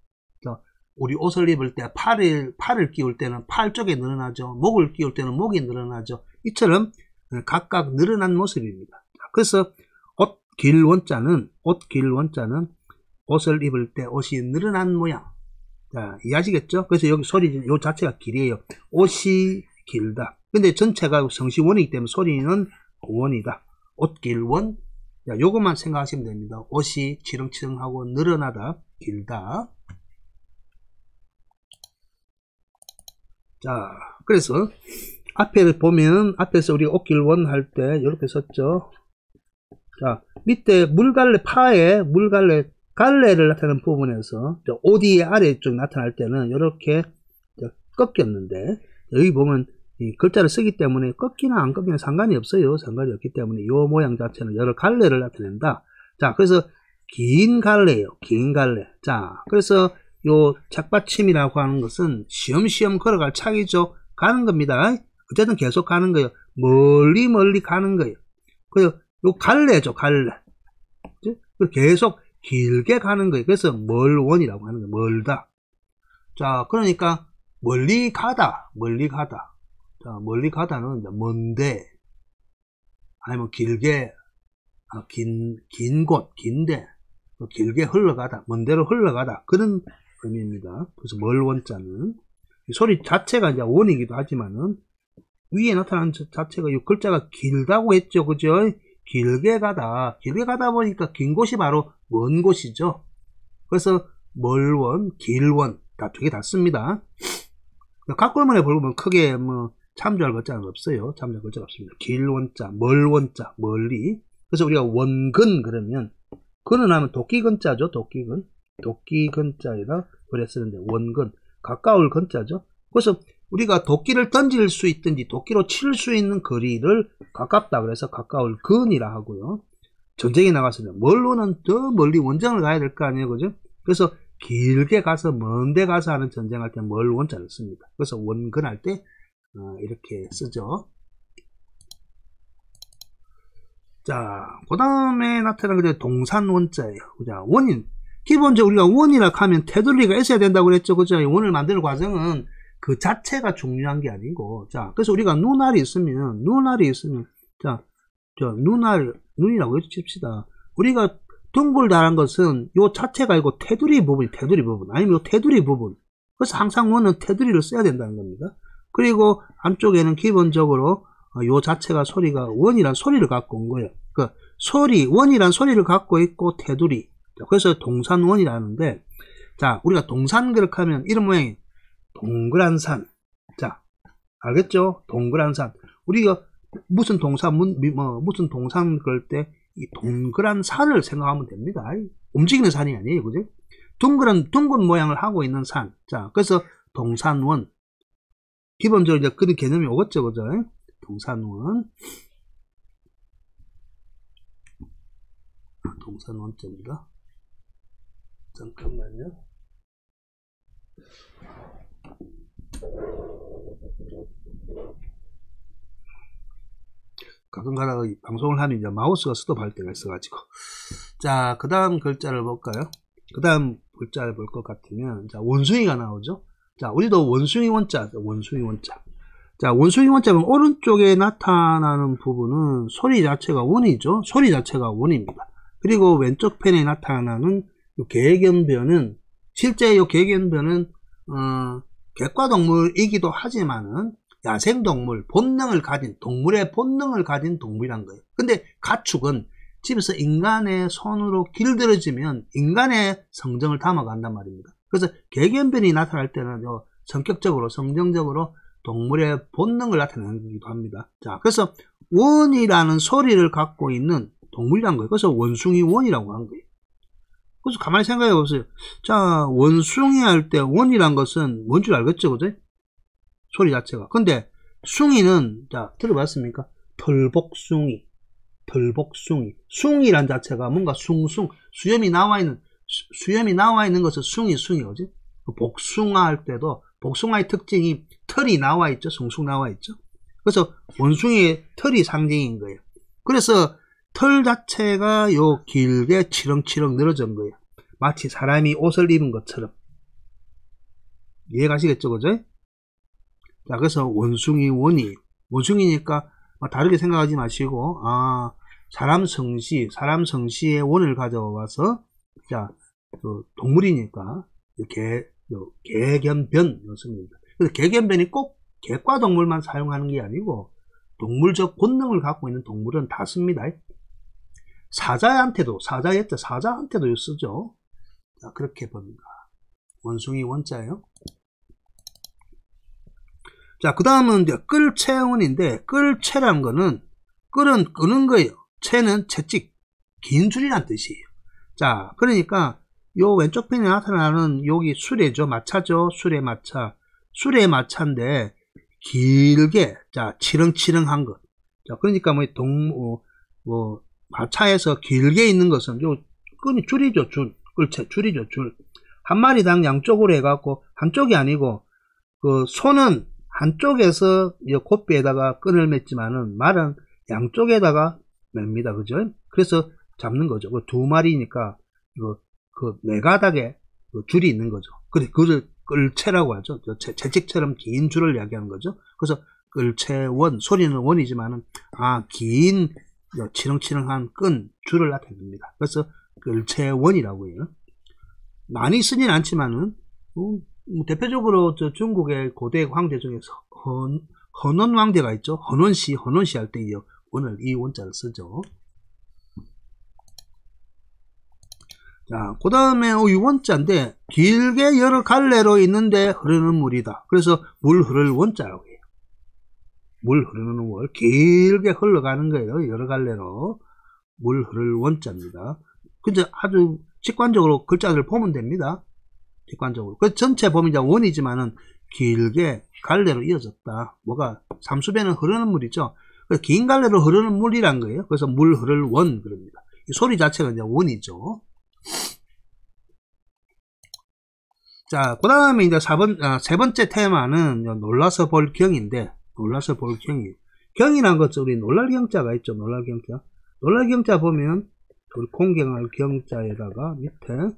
우리 옷을 입을 때 팔을, 팔을 끼울 때는 팔 쪽에 늘어나죠. 목을 끼울 때는 목이 늘어나죠. 이처럼 각각 늘어난 모습입니다. 그래서 옷 길 원자는, 옷 길 원자는 옷을 입을 때 옷이 늘어난 모양. 자, 이해하시겠죠? 그래서 여기 소리, 요 자체가 길이에요. 옷이 길다. 근데 전체가 성시원이기 때문에 소리는 원이다. 옷 길 원. 자, 요것만 생각하시면 됩니다. 옷이 치렁치렁하고 늘어나다, 길다. 자, 그래서 앞에 보면 앞에서 우리 옷길원 할 때 이렇게 썼죠. 자, 밑에 물갈래 파에 물갈래 갈래를 나타내는 부분에서 오디의 아래쪽 나타날 때는 이렇게 꺾였는데 여기 보면 이 글자를 쓰기 때문에 꺾이나 안 꺾이나 상관이 없어요. 상관이 없기 때문에 이 모양 자체는 여러 갈래를 나타낸다. 자, 그래서 긴 갈래예요. 긴 갈래. 자, 그래서 요 착받침이라고 하는 것은 시험시험 걸어갈 차이죠. 가는 겁니다. 어쨌든 계속 가는 거예요. 멀리 멀리 가는 거예요. 그래서 요 갈래죠. 갈래. 계속 길게 가는 거예요. 그래서 멀원이라고 하는 거예요. 멀다. 자, 그러니까 멀리 가다, 멀리 가다. 자, 멀리 가다는 먼데, 아니면 길게, 아, 긴, 긴 곳, 긴데, 길게 흘러가다, 먼데로 흘러가다. 그런 의미입니다. 그래서 멀원자는. 소리 자체가 이제 원이기도 하지만은, 위에 나타난 자체가 이 글자가 길다고 했죠. 그죠? 길게 가다. 길게 가다 보니까 긴 곳이 바로 먼 곳이죠. 그래서 멀원, 길원, 다 두 개 다 씁니다. 각골문에 보면 크게 뭐 참조할 글자는 없어요. 참조할 글자가 없습니다. 길원자, 멀원자, 멀리. 그래서 우리가 원근 그러면 근은 하면 도끼근자죠. 도끼근. 도끼근자에다 그래 쓰는데 원근. 가까울 근자죠. 그래서 우리가 도끼를 던질 수 있든지 도끼로 칠 수 있는 거리를 가깝다 그래서 가까울 근이라 하고요. 전쟁에 나갔습니다. 멀로는 더 멀리 원정을 가야 될 거 아니에요. 그죠? 그래서 길게 가서 먼데 가서 하는 전쟁할 때 멀원자를 씁니다. 그래서 원근 할 때 어, 이렇게 쓰죠. 자, 그 다음에 나타나는 게 동산원자예요. 자, 원인. 기본적으로 우리가 원이라 하면 테두리가 있어야 된다고 그랬죠. 그죠? 원을 만드는 과정은 그 자체가 중요한 게 아니고, 자, 그래서 우리가 눈알이 있으면, 눈알이 있으면, 자, 저, 눈알, 눈이라고 칩시다. 우리가 둥글다란 것은 요 자체가 아니고 테두리 부분이 테두리 부분, 아니면 요 테두리 부분. 그래서 항상 원은 테두리를 써야 된다는 겁니다. 그리고 안쪽에는 기본적으로 요 자체가 소리가 원이란 소리를 갖고 온 거예요. 그 소리, 원이란 소리를 갖고 있고 테두리. 그래서 동산원이라는데, 자, 우리가 동산 그렇게 하면 이런 모양이 동그란 산. 자, 알겠죠? 동그란 산. 우리가 무슨 동산, 뭐, 무슨 동산 그럴 때 이 동그란 산을 생각하면 됩니다. 움직이는 산이 아니에요. 그죠? 둥그런, 둥근 모양을 하고 있는 산. 자, 그래서 동산원. 기본적으로 이제 그런 개념이 오겠죠. 그죠? 동산원. 동산원자입니다. 잠깐만요. 가끔 가다가 방송을 하면 이제 마우스가 스톱할 때가 있어가지고. 자, 그 다음 글자를 볼까요? 그 다음 글자를 볼 것 같으면, 자, 원숭이가 나오죠? 자, 우리도 원숭이 원자, 원숭이 원자. 자, 원숭이 원자는 오른쪽에 나타나는 부분은 소리 자체가 원이죠? 소리 자체가 원입니다. 그리고 왼쪽 편에 나타나는 요 개견변은, 실제 요 개견변은, 어, 객과동물이기도 하지만은, 야생동물, 본능을 가진, 동물의 본능을 가진 동물이란 거예요. 근데 가축은 집에서 인간의 손으로 길들여지면 인간의 성정을 담아간단 말입니다. 그래서 개견변이 나타날 때는 성격적으로, 성정적으로 동물의 본능을 나타내기도 합니다. 자, 그래서 원이라는 소리를 갖고 있는 동물이란 거예요. 그래서 원숭이 원이라고 한 거예요. 그래서 가만히 생각해 보세요. 자, 원숭이 할 때 원이란 것은 뭔 줄 알겠죠? 그죠? 소리 자체가. 근데 숭이는, 자, 들어봤습니까? 털복숭이. 털복숭이. 숭이란 자체가 뭔가 숭숭, 수염이 나와 있는, 수, 수염이 나와 있는 것은 숭이, 숭이, 그지? 복숭아 할 때도 복숭아의 특징이 털이 나와 있죠. 숭숭 나와 있죠. 그래서 원숭이의 털이 상징인 거예요. 그래서 털 자체가 요 길게 치렁치렁 늘어진 거예요. 마치 사람이 옷을 입은 것처럼. 이해가시겠죠? 그죠? 자, 그래서 원숭이 원이, 원숭이니까 다르게 생각하지 마시고, 아, 사람 성시, 사람 성시의 원을 가져와서, 자, 그 동물이니까, 개, 개견변, 였습니다. 그래서 개견변이 꼭 개과 동물만 사용하는 게 아니고, 동물적 본능을 갖고 있는 동물은 다 씁니다. 사자한테도, 사자였죠. 사자한테도 쓰죠. 자, 그렇게 봅니다. 원숭이 원자예요. 자, 그 다음은 이제 끌채원인데, 끌채란 거는, 끌은 끄는 거예요. 채는 채찍, 긴 줄이란 뜻이에요. 자, 그러니까, 요 왼쪽 편에 나타나는 여기 수레죠. 마차죠. 수레 마차. 수레 마차인데, 길게, 자, 치렁치렁한 것. 자, 그러니까 뭐, 동, 뭐, 뭐 마차에서 길게 있는 것은 요, 끈이 줄이죠. 줄. 끌채, 줄이죠. 줄. 한 마리당 양쪽으로 해갖고, 한쪽이 아니고, 그, 손은, 한쪽에서 곱비에다가 끈을 맸지만은 말은 양쪽에다가 맵니다. 그죠? 그래서 잡는 거죠. 그 두 마리니까 이거 그 네 가닥에 그 줄이 있는 거죠. 그래서 그를 끌채라고 하죠. 채찍처럼 긴 줄을 이야기하는 거죠. 그래서 끌채원, 소리는 원이지만은 아, 긴 치렁치렁한 끈 줄을 나타냅니다. 그래서 끌채원이라고 해요. 많이 쓰진 않지만은 뭐, 뭐 대표적으로 저 중국의 고대 황제 중에서 헌, 헌원 왕제가 있죠. 헌원시, 헌원시 할 때 이 원을 이 원자를 쓰죠. 자, 그 다음에 이 원자인데 길게 여러 갈래로 있는데 흐르는 물이다. 그래서 물 흐를 원자라고 해요. 물 흐르는 물, 길게 흘러가는 거예요. 여러 갈래로 물 흐를 원자입니다. 근데 아주 직관적으로 글자를 보면 됩니다. 직관적으로. 그 전체 보면 이제 원이지만은 길게 갈래로 이어졌다. 뭐가 삼수배는 흐르는 물이죠. 긴 갈래로 흐르는 물이란 거예요. 그래서 물 흐를 원 그럽니다. 이 소리 자체가 이제 원이죠. 자, 그 다음에 이제 사 번, 아, 세 번째 테마는 놀라서 볼 경인데, 놀라서 볼 경이. 경이란 것은 우리 놀랄 경자가 있죠. 놀랄 경자. 놀랄 경자 보면, 우리 공경할 경자에다가 밑에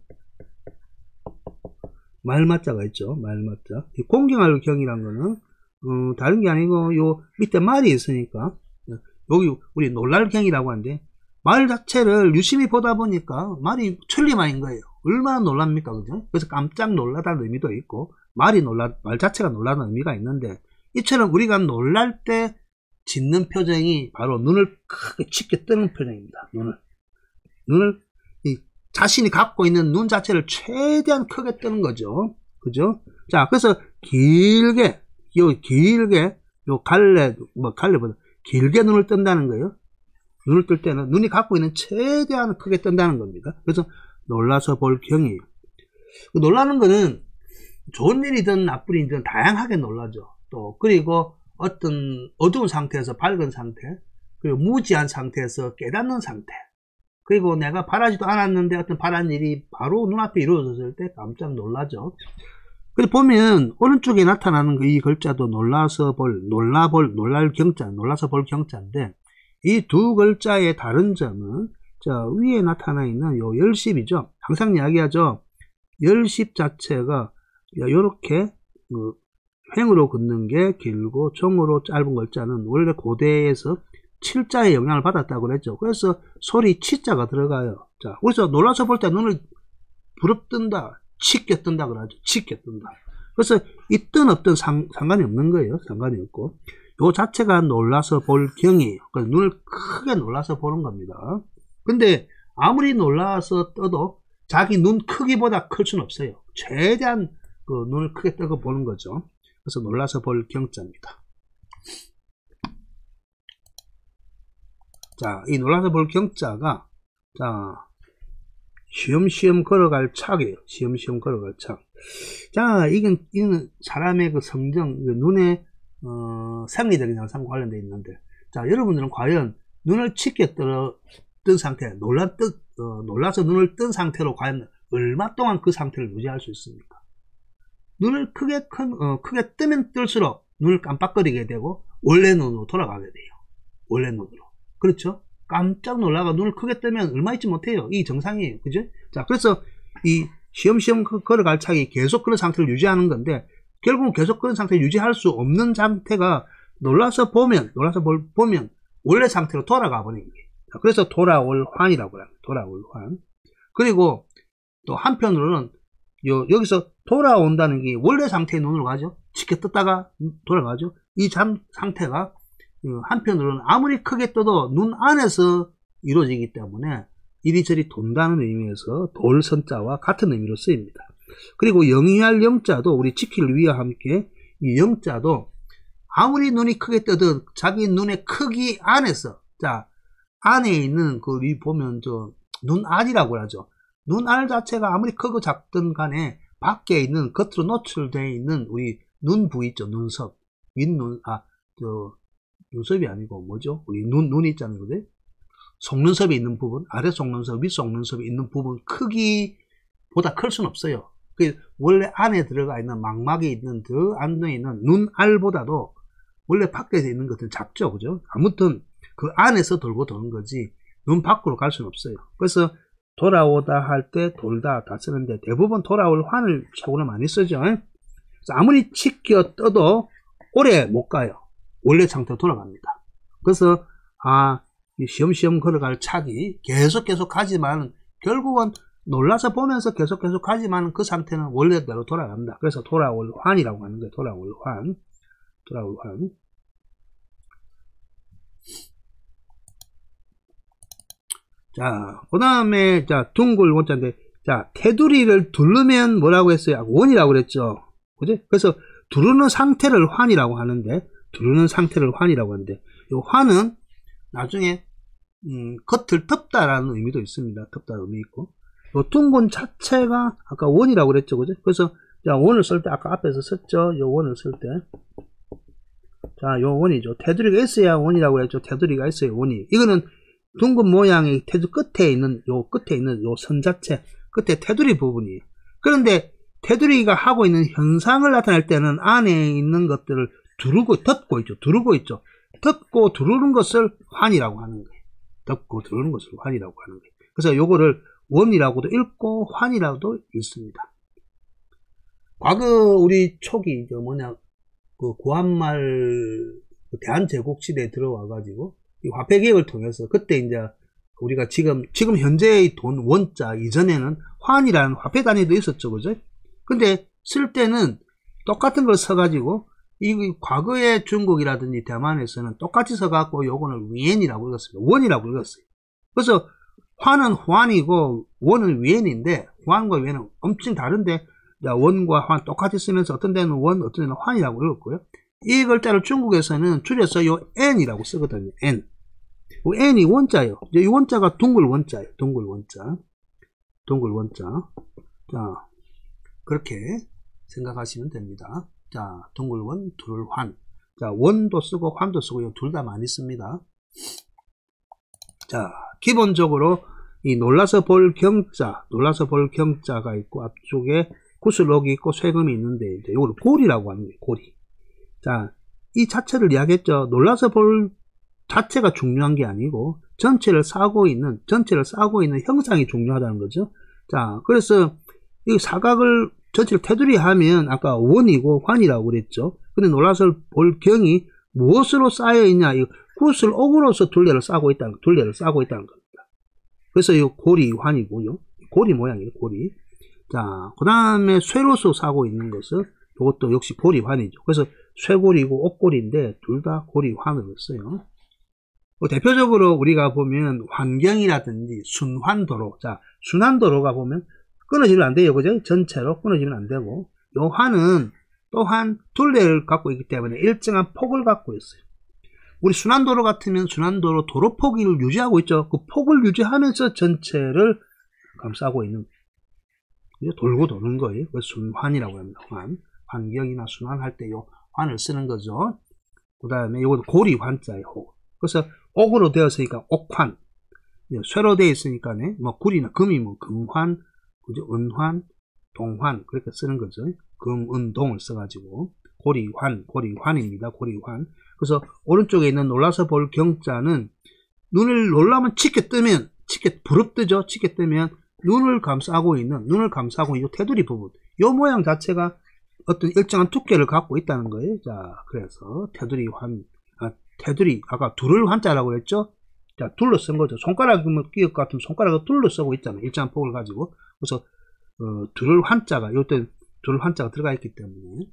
말맞자가 있죠. 말맞자. 이 공경할 경이란 거는, 음, 다른 게 아니고, 요 밑에 말이 있으니까, 여기 우리 놀랄 경이라고 하는데, 말 자체를 유심히 보다 보니까 말이 천리만인 거예요. 얼마나 놀랍니까, 그죠? 그래서 깜짝 놀라다는 의미도 있고, 말이 놀라, 말 자체가 놀라는 의미가 있는데, 이처럼 우리가 놀랄 때 짓는 표정이 바로 눈을 크게 칩게 뜨는 표정입니다. 눈을. 눈을, 이 자신이 갖고 있는 눈 자체를 최대한 크게 뜨는 거죠. 그죠? 자, 그래서 길게, 요 길게, 요 갈래, 뭐 갈래보다 길게 눈을 뜬다는 거예요. 눈을 뜰 때는 눈이 갖고 있는 최대한 크게 뜬다는 겁니다. 그래서 놀라서 볼 경이에요. 놀라는 거는 좋은 일이든 나쁜 일이든 다양하게 놀라죠. 또 그리고 어떤 어두운 상태에서 밝은 상태, 그리고 무지한 상태에서 깨닫는 상태, 그리고 내가 바라지도 않았는데 어떤 바란 일이 바로 눈앞에 이루어졌을 때 깜짝 놀라죠. 그래서 보면 오른쪽에 나타나는 이 글자도 놀라서 볼, 놀라볼, 놀랄 경자, 놀라서 볼 경자인데, 이 두 글자의 다른 점은 자, 위에 나타나 있는 요 열십이죠. 항상 이야기하죠. 열십 자체가 이렇게 그 횡으로 긋는 게 길고 종으로 짧은 글자는 원래 고대에서 칠자의 영향을 받았다고 그랬죠. 그래서 소리 치자가 들어가요. 자, 그래서 놀라서 볼 때 눈을 부릅뜬다, 치게 뜬다 그러죠. 치게 뜬다. 그래서 있든 없든 상, 상관이 없는 거예요. 상관이 없고. 요 자체가 놀라서 볼 경이에요. 그래서 눈을 크게 놀라서 보는 겁니다. 근데 아무리 놀라서 떠도 자기 눈 크기보다 클 수는 없어요. 최대한 그 눈을 크게 뜨고 보는 거죠. 그래서 놀라서 볼 경자입니다. 자, 이 놀라서 볼 경자가 자, 시험시험 걸어갈 착이에요. 시험시험 걸어갈 착. 자, 이건 이건 사람의 그 성정, 눈에 어, 생리적인 현상과 관련되어 있는데, 자, 여러분들은 과연 눈을 짙게 떠, 뜬 상태, 놀라, 뜨, 어, 놀라서 눈을 뜬 상태로 과연 얼마 동안 그 상태를 유지할 수 있습니까? 눈을 크게, 큰, 어, 크게 뜨면 뜰수록 눈을 깜빡거리게 되고, 원래 눈으로 돌아가게 돼요. 원래 눈으로. 그렇죠? 깜짝 놀라가 눈을 크게 뜨면 얼마 있지 못해요. 이 정상이에요. 그죠? 자, 그래서 이 시험시험 걸어갈 차이 계속 그런 상태를 유지하는 건데, 결국은 계속 그런 상태를 유지할 수 없는 상태가 놀라서 보면, 놀라서 볼, 보면 원래 상태로 돌아가 버리는 거예요. 그래서 돌아올 환이라고 해요. 돌아올 환. 그리고 또 한편으로는 요, 여기서 돌아온다는 게 원래 상태의 눈으로 가죠. 짙게 떴다가 돌아가죠. 이 잠, 상태가 한편으로는 아무리 크게 떠도 눈 안에서 이루어지기 때문에 이리저리 돈다는 의미에서 돌선자와 같은 의미로 쓰입니다. 그리고 영위할 영자도 우리 지킬 위와 함께 이 영자도 아무리 눈이 크게 떠도 자기 눈의 크기 안에서, 자, 안에 있는 그 이 보면 저 눈알이라고 하죠. 눈알 자체가 아무리 크고 작든 간에 밖에 있는 겉으로 노출되어 있는 우리 눈 부위 있죠. 눈썹, 윗눈, 아, 저 눈썹이 아니고 뭐죠? 우리 눈 눈이 있잖아요, 그죠? 속눈썹이 있는 부분, 아래 속눈썹, 윗 속눈썹이 있는 부분 크기보다 클 수는 없어요. 그 원래 안에 들어가 있는 망막에 있는 그 안에 있는 눈알보다도 원래 밖에 있는 것들은 작죠, 그죠? 아무튼 그 안에서 돌고 도는 거지 눈 밖으로 갈 수는 없어요. 그래서 돌아오다 할 때 돌다 다 쓰는데 대부분 돌아올 환을 최고로 많이 쓰죠. 그래서 아무리 치켜 떠도 오래 못 가요. 원래 상태로 돌아갑니다. 그래서 아 시험시험 걸어갈 차기 계속 계속 가지만 결국은 놀라서 보면서 계속 계속 가지만 그 상태는 원래대로 돌아갑니다. 그래서 돌아올 환이라고 하는 거예요. 돌아올 환. 돌아올 환. 자, 그 다음에, 자, 둥글 원자인데, 자, 테두리를 두르면 뭐라고 했어요? 원이라고 그랬죠. 그지? 그래서 두르는 상태를 환이라고 하는데, 두르는 상태를 환이라고 하는데, 이 환은 나중에, 음, 겉을 덮다라는 의미도 있습니다. 덮다라는 의미 있고. 요 둥근 자체가 아까 원이라고 그랬죠. 그죠? 그래서, 자, 원을 쓸 때, 아까 앞에서 썼죠. 요 원을 쓸 때. 자, 요 원이죠. 테두리가 있어야 원이라고 그랬죠. 테두리가 있어야 원이. 이거는 둥근 모양의 테두리 끝에 있는 요 끝에 있는 요 선 자체 끝에 테두리 부분이에요. 그런데 테두리가 하고 있는 현상을 나타낼 때는 안에 있는 것들을 두르고 덮고 있죠. 두르고 있죠. 덮고 두르는 것을 환이라고 하는 거예요. 덮고 두르는 것을 환이라고 하는 거예요. 그래서 요거를 원이라고도 읽고 환이라고도 읽습니다. 과거 우리 초기 저 뭐냐 그 구한말 대한제국 시대에 들어와 가지고 이 화폐 개혁을 통해서 그때 이제 우리가 지금 지금 현재의 돈 원자 이전에는 환이라는 화폐 단위도 있었죠. 그죠? 근데 쓸 때는 똑같은 걸 써가지고 이 과거의 중국이라든지 대만에서는 똑같이 써갖고 요거는 위엔이라고 읽었습니다. 원이라고 읽었어요. 그래서 환은 환이고 원은 위엔인데 환과 위엔은 엄청 다른데 원과 환 똑같이 쓰면서 어떤 데는 원 어떤 데는 환이라고 읽었고요. 이 글자를 중국에서는 줄여서 요 n이라고 쓰거든요. n. 요 n이 원자예요. 이 원자가 둥글 원자예요. 둥글 원자. 둥글 원자. 자, 그렇게 생각하시면 됩니다. 자, 둥글 원, 둘 환. 자, 원도 쓰고 환도 쓰고 둘 다 많이 씁니다. 자, 기본적으로 이 놀라서 볼 경자, 놀라서 볼 경자가 있고 앞쪽에 구슬록이 있고 쇠금이 있는데 이제 이걸 고리라고 하는 거예요. 고리. 자, 이 자체를 이야기했죠. 놀라서 볼 자체가 중요한 게 아니고 전체를 싸고 있는 전체를 싸고 있는 형상이 중요하다는 거죠. 자, 그래서 이 사각을 전체를 테두리 하면 아까 원이고 환이라고 그랬죠. 근데 놀라서 볼 경이 무엇으로 쌓여 있냐? 이 구슬 옥으로서 둘레를 싸고 있다는 둘레를 싸고 있다는 겁니다. 그래서 이 고리 환이고요. 고리 모양이에요. 고리. 자, 그 다음에 쇠로서 싸고 있는 것은 이것도 역시 고리환이죠. 그래서 쇠고리고 옥고리인데 둘 다 고리환으로 써요. 뭐 대표적으로 우리가 보면 환경이라든지 순환도로, 자 순환도로가 보면 끊어지면 안 돼요. 그죠? 전체로 끊어지면 안 되고 요 환은 또한 둘레를 갖고 있기 때문에 일정한 폭을 갖고 있어요. 우리 순환도로 같으면 순환도로 도로 폭을 유지하고 있죠. 그 폭을 유지하면서 전체를 감싸고 있는 거예요. 돌고 도는 거예요. 그래서 순환이라고 합니다. 환. 환경이나 순환할 때 요 환을 쓰는 거죠. 그 다음에 이것도 고리 환자예요. 그래서 옥으로 되었으니까 옥환. 쇠로 되어 있으니까 뭐 구리나 금이 뭐 금환, 그죠? 은환, 동환 그렇게 쓰는 거죠. 금, 은, 동을 써가지고 고리환, 고리환입니다. 고리환. 그래서 오른쪽에 있는 놀라서 볼 경자는 눈을 놀라면 치켜 뜨면 치켜 부릅뜨죠. 치켜 뜨면 눈을 감싸고 있는 눈을 감싸고 있는 이 테두리 부분, 이 모양 자체가 어떤 일정한 두께를 갖고 있다는 거예요. 자, 그래서 테두리 환, 아, 테두리 아까 둘을 환자라고 했죠. 자, 둘로 쓴 거죠. 손가락 끼울 것 같으면 손가락을 둘로 쓰고 있잖아요. 일정한 폭을 가지고. 그래서 어, 둘을 환자가 이때 둘 환자가 들어가 있기 때문에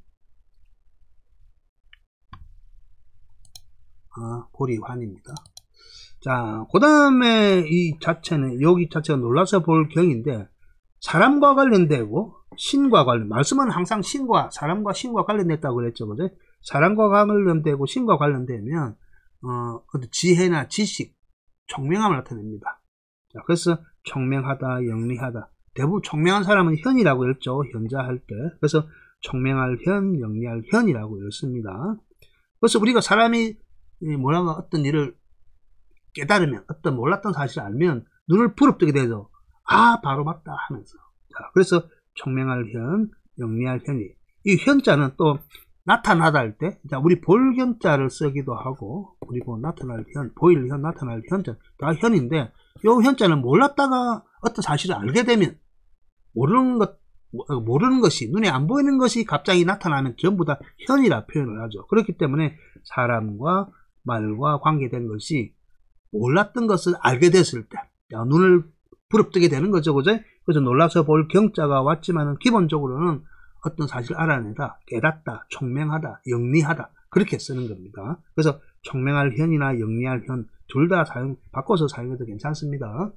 아, 고리환입니다. 자, 그 다음에 이 자체는 여기 자체가 놀라서 볼 경인데 사람과 관련되고 신과 관련, 말씀은 항상 신과 사람과 신과 관련됐다고 그랬죠. 그죠? 사람과 관련되고 신과 관련되면 어, 지혜나 지식, 총명함을 나타냅니다. 자, 그래서 총명하다, 영리하다. 대부분 총명한 사람은 현이라고 읽죠. 현자할 때. 그래서 총명할 현, 영리할 현이라고 읽습니다. 그래서 우리가 사람이 뭐라고 어떤 일을 깨달으면, 어떤 몰랐던 사실을 알면 눈을 부릅뜨게 되죠. 아, 바로 맞다 하면서. 자, 그래서 총명할 현, 영리할 현이. 이 현자는 또 나타나다 할 때, 자, 우리 볼견자를 쓰기도 하고, 그리고 나타날 현, 보일 현, 나타날 현자, 다 현인데, 요 현자는 몰랐다가 어떤 사실을 알게 되면 모르는 것, 모르는 것이, 눈에 안 보이는 것이 갑자기 나타나면 전부 다 현이라 표현을 하죠. 그렇기 때문에 사람과 말과 관계된 것이 몰랐던 것을 알게 됐을 때, 눈을 부릅뜨게 되는 거죠. 그죠? 그래서 놀라서 볼 경자가 왔지만은 기본적으로는 어떤 사실을 알아내다, 깨닫다, 총명하다, 영리하다, 그렇게 쓰는 겁니다. 그래서 총명할 현이나 영리할 현, 둘 다 사용, 바꿔서 사용해도 괜찮습니다.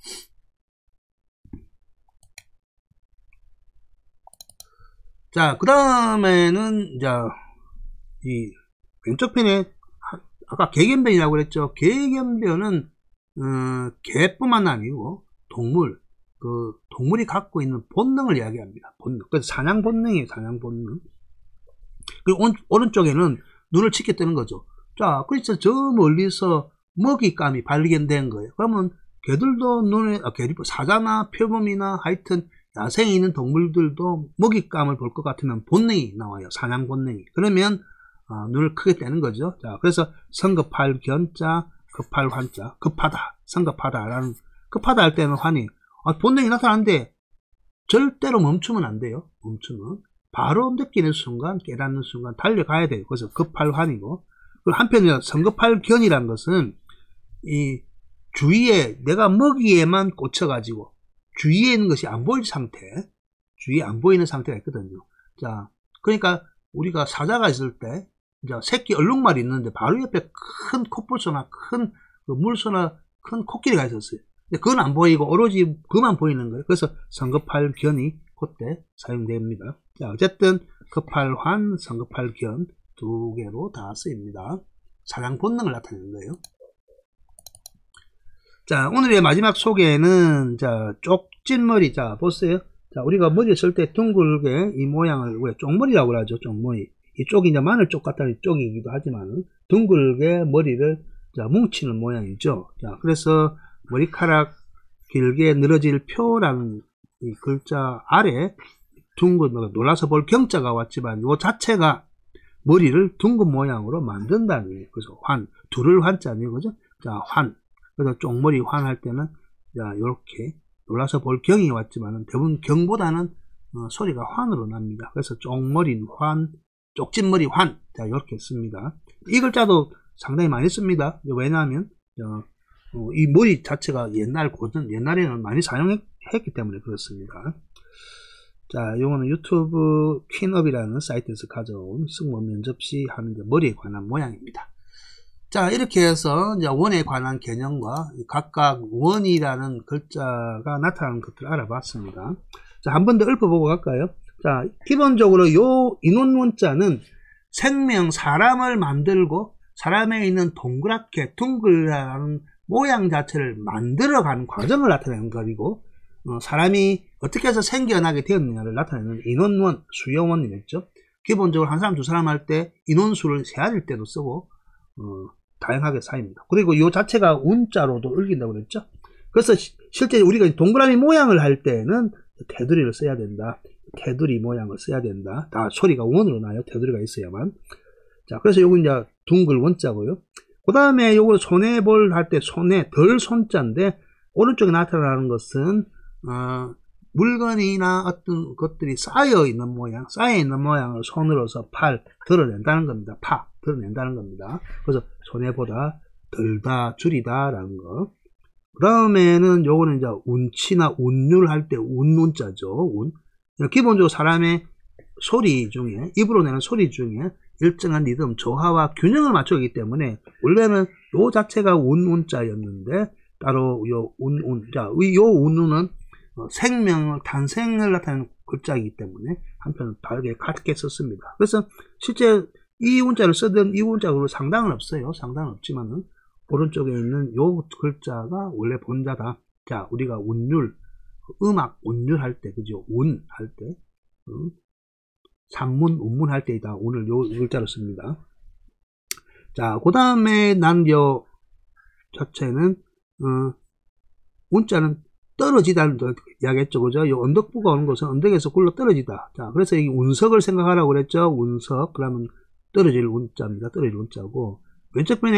자, 그 다음에는, 이제, 이, 왼쪽 편에, 아까 개견변이라고 그랬죠. 개견변은, 어, 개뿐만 아니고, 동물, 그, 동물이 갖고 있는 본능을 이야기합니다. 본능. 그래서 사냥 본능이에요, 사냥 본능. 그리고 온, 오른쪽에는 눈을 치게 뜨는 거죠. 자, 그래서 저 멀리서 먹잇감이 발견된 거예요. 그러면, 개들도 눈에, 아, 개리, 사자나 표범이나 하여튼, 야생에 있는 동물들도 먹잇감을 볼 것 같으면 본능이 나와요. 사냥 본능이. 그러면 어, 눈을 크게 떼는 거죠. 자, 그래서 성급할 견자, 급할 환자, 급하다, 성급하다라는, 급하다 할 때는 환이, 아, 본능이 나타나는데 절대로 멈추면 안 돼요. 멈추면 바로 느끼는 순간, 깨닫는 순간 달려가야 돼요. 그래서 급할 환이고, 그리고 한편으로 성급할 견이라는 것은 이 주위에 내가 먹이에만 꽂혀가지고 주위에 있는 것이 안 보일 상태, 주위에 안 보이는 상태가 있거든요. 자, 그러니까 우리가 사자가 있을 때, 이제 새끼 얼룩말이 있는데 바로 옆에 큰 콧불소나 큰 그 물소나 큰 코끼리가 있었어요. 근데 그건 안 보이고 오로지 그만 보이는 거예요. 그래서 성급할 견이 그때 사용됩니다. 자, 어쨌든 급할 환, 성급할 견 두 개로 다 쓰입니다. 사냥 본능을 나타내는 거예요. 자, 오늘의 마지막 소개는, 자, 쪽진머리. 자, 보세요. 자, 우리가 머리 쓸 때 둥글게 이 모양을 왜 쪽머리라고 하죠, 쪽머리. 이 쪽이 이제 마늘 쪽 같다는 쪽이기도 하지만, 둥글게 머리를, 자, 뭉치는 모양이죠. 자, 그래서 머리카락 길게 늘어질 표라는 이 글자 아래 둥근, 놀라서 볼 경자가 왔지만, 요 자체가 머리를 둥근 모양으로 만든다는 거예요. 그래서 환, 둘을 환자네요. 그죠? 자, 환. 그래서 쪽머리 환 할 때는, 자, 요렇게, 놀라서 볼 경이 왔지만은, 대부분 경보다는, 어, 소리가 환으로 납니다. 그래서 쪽머리 환, 쪽진머리 환. 자, 요렇게 씁니다. 이 글자도 상당히 많이 씁니다. 왜냐하면, 어, 어, 이 머리 자체가 옛날 고전, 옛날에는 많이 사용했기 때문에 그렇습니다. 자, 요거는 유튜브 퀸업이라는 사이트에서 가져온 승무 면접시 하는 머리에 관한 모양입니다. 자, 이렇게 해서 이제 원에 관한 개념과 각각 원이라는 글자가 나타나는 것들을 알아봤습니다. 자, 한 번 더 읊어보고 갈까요? 자, 기본적으로 요 인원원자는 생명, 사람을 만들고 사람에 있는 동그랗게 둥글라는 모양 자체를 만들어가는 과정을 나타내는 것이고, 어, 사람이 어떻게 해서 생겨나게 되었느냐를 나타내는 인원원, 수용원이겠죠. 기본적으로 한 사람, 두 사람 할 때 인원수를 세할 때도 쓰고, 어, 다양하게 쌓입니다. 그리고 이 자체가 운자로도 읽긴다고 그랬죠. 그래서 시, 실제 우리가 동그라미 모양을 할 때는 테두리를 써야 된다. 테두리 모양을 써야 된다. 다 소리가 원으로 나요. 테두리가 있어야만. 자, 그래서 요거 이제 둥글 원자고요. 그 다음에 요거 손해볼 할 때 손해, 덜 손자인데, 오른쪽에 나타나는 것은, 어, 물건이나 어떤 것들이 쌓여 있는 모양, 쌓여 있는 모양을 손으로서 팔, 드러낸다는 겁니다. 파, 드러낸다는 겁니다. 그래서 손해보다, 덜다, 줄이다, 라는 거. 그 다음에는 요거는 이제 운치나 운율 할 때 운운자죠. 운. 기본적으로 사람의 소리 중에, 입으로 내는 소리 중에 일정한 리듬, 조화와 균형을 맞추기 때문에, 원래는 요 자체가 운운자였는데, 따로 요 운운자, 요 운운은 생명을, 탄생을 나타내는 글자이기 때문에 한편은 다르게 같게 썼습니다. 그래서 실제 이 운자를 쓰든 이 운자로 상당은 없어요. 상당은 없지만은 오른쪽에 있는 요 글자가 원래 본자다. 자, 우리가 운율, 음악 운율 할 때, 그죠? 운 할 때, 음, 산문, 운문 할 때이다. 오늘 요 글자로 씁니다. 자, 그 다음에 난 요 자체는, 어, 운자는 떨어지다는 이야기했죠. 그죠? 요 언덕부가 오는 것은 언덕에서 굴러 떨어지다. 자, 그래서 이 운석을 생각하라고 그랬죠. 운석. 그러면 떨어질 운자입니다. 떨어질 운자고. 왼쪽 편에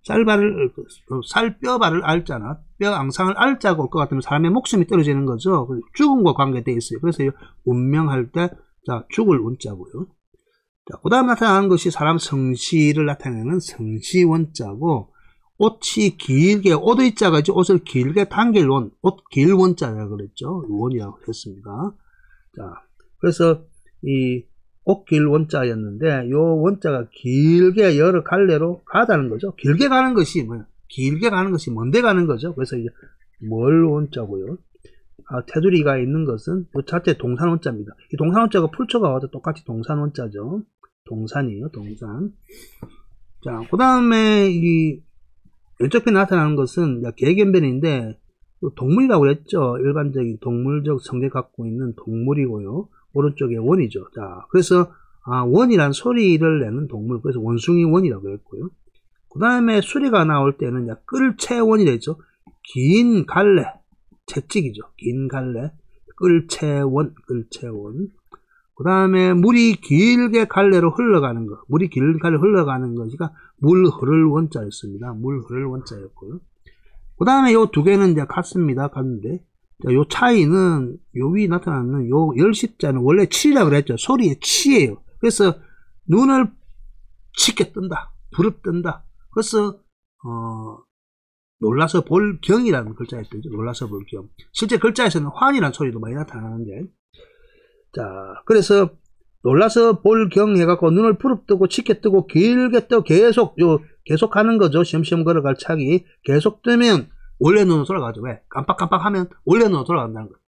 쌀발을, 쌀뼈발을 알자나, 뼈 앙상을 알자가 올 것 같으면 사람의 목숨이 떨어지는 거죠. 죽음과 관계되어 있어요. 그래서 운명할 때, 자, 죽을 운자고요. 자, 그 다음 나타나는 것이 사람 성씨를 나타내는 성씨원자고, 옷이 길게, 옷의 자가 이제 옷을 길게 당길 원, 옷 길 원자라고 그랬죠. 원이라고 했습니다. 자, 그래서 이 옷 길 원자였는데, 요 원자가 길게 여러 갈래로 가다는 거죠. 길게 가는 것이 뭐야? 길게 가는 것이 먼데 가는 거죠. 그래서 이제 멀 원자고요. 아, 테두리가 있는 것은 그 자체 동산 원자입니다. 이 동산 원자가 풀초가 와도 똑같이 동산 원자죠. 동산이에요, 동산. 자, 그 다음에 이 왼쪽 편에 나타나는 것은 개견변인데 동물이라고 했죠. 일반적인 동물적 성질 갖고 있는 동물이고요. 오른쪽에 원이죠. 자, 그래서 아, 원이란 소리를 내는 동물. 그래서 원숭이 원이라고 했고요. 그 다음에 수리가 나올 때는 끌채원이 되죠. 긴 갈래, 채찍이죠. 긴 갈래, 끌채원, 끌채원. 그 다음에 물이 길게 갈래로 흘러가는 것. 물이 길게 갈래로 흘러가는 것이가 물 흐를 원자였습니다. 물 흐를 원자였고요. 그 다음에 요 두 개는 이제 같습니다. 같은데. 자, 요 차이는, 요 위 나타나는 요 열십자는 원래 치라고 그랬죠. 소리의 치예요. 그래서 눈을 치게 뜬다. 부릅 뜬다. 그래서, 어, 놀라서 볼 경이라는 글자였죠. 놀라서 볼 경. 실제 글자에서는 환이라는 소리도 많이 나타나는데. 자, 그래서 놀라서 볼 경 해갖고 눈을 부릅뜨고 치게 뜨고 길게 뜨고 계속 요 계속 하는 거죠. 시험시험 걸어갈 차기 계속 뜨면 원래 눈으로 돌아가죠. 왜? 깜빡깜빡하면 원래 눈으로 돌아간다는 거예요.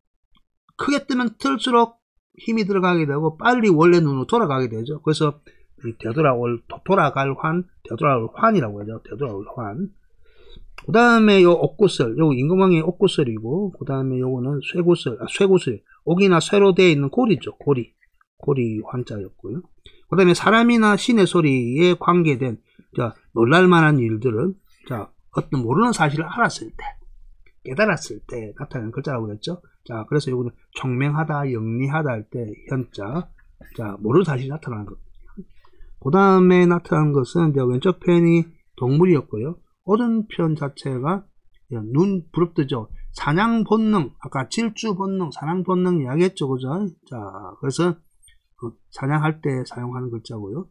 크게 뜨면 틀수록 힘이 들어가게 되고 빨리 원래 눈으로 돌아가게 되죠. 그래서 되돌아올 돌아갈 환, 되돌아올 환이라고 하죠. 되돌아올 환. 그 다음에 요 옥구슬, 요 임금왕의 옥구슬이고, 그 다음에 요거는 쇠구슬, 아, 쇠구슬. 옥이나 쇠로 되어 있는 고리죠. 고리. 고리 환자였고요. 그 다음에 사람이나 신의 소리에 관계된, 자, 놀랄만한 일들은, 자, 어떤 모르는 사실을 알았을 때, 깨달았을 때 나타나는 글자라고 그랬죠. 자, 그래서 요거는 총명하다, 영리하다 할 때, 현자. 자, 모르는 사실이 나타나는 것. 그 다음에 나타난 것은, 이제 왼쪽 편이 동물이었고요. 오른편 자체가 눈 부릅뜨죠. 사냥 본능, 아까 질주 본능, 사냥 본능 이야기했죠, 그죠? 자, 그래서 사냥할 때 사용하는 글자고요.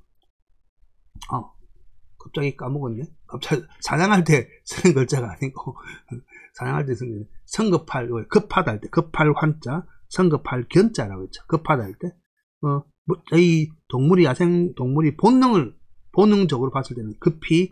어, 갑자기 까먹었네. 갑자기 사냥할 때 쓰는 글자가 아니고 사냥할 때 쓰는 성급할, 급하다 할 때 급할 환자, 성급할 견자라고 했죠. 급하다 할 때, 어, 뭐, 이 동물이 야생 동물이 본능을 본능적으로 봤을 때는 급히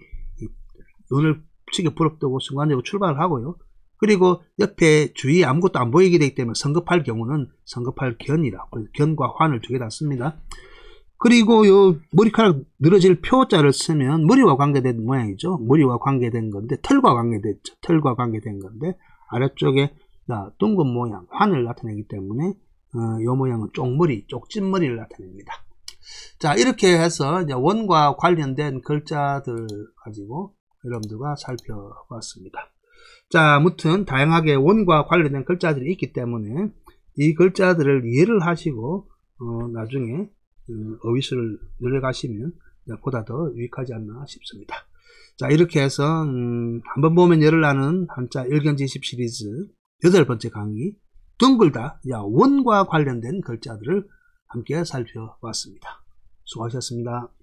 눈을 치게 부릅뜨고 순간적으로 출발을 하고요. 그리고 옆에 주위에 아무것도 안 보이게 되기 때문에 성급할 경우는 성급할 견이라, 견과 환을 두 개 다 씁니다. 그리고 요 머리카락 늘어질 표자를 쓰면 머리와 관계된 모양이죠. 머리와 관계된 건데 털과 관계됐죠. 털과 관계된 건데 아래쪽에 자, 둥근 모양, 환을 나타내기 때문에 어, 요 모양은 쪽머리, 쪽진머리를 나타냅니다. 자, 이렇게 해서 이제 원과 관련된 글자들 가지고 여러분들과 살펴봤습니다. 자, 아무튼 다양하게 원과 관련된 글자들이 있기 때문에 이 글자들을 이해를 하시고 어, 나중에 음, 어휘수를 늘려가시면 보다 더 유익하지 않나 싶습니다. 자, 이렇게 해서 음, 한번 보면 열을 나는 한자 일견지십 시리즈 여덟 번째 강의 둥글다, 야, 원과 관련된 글자들을 함께 살펴봤습니다. 수고하셨습니다.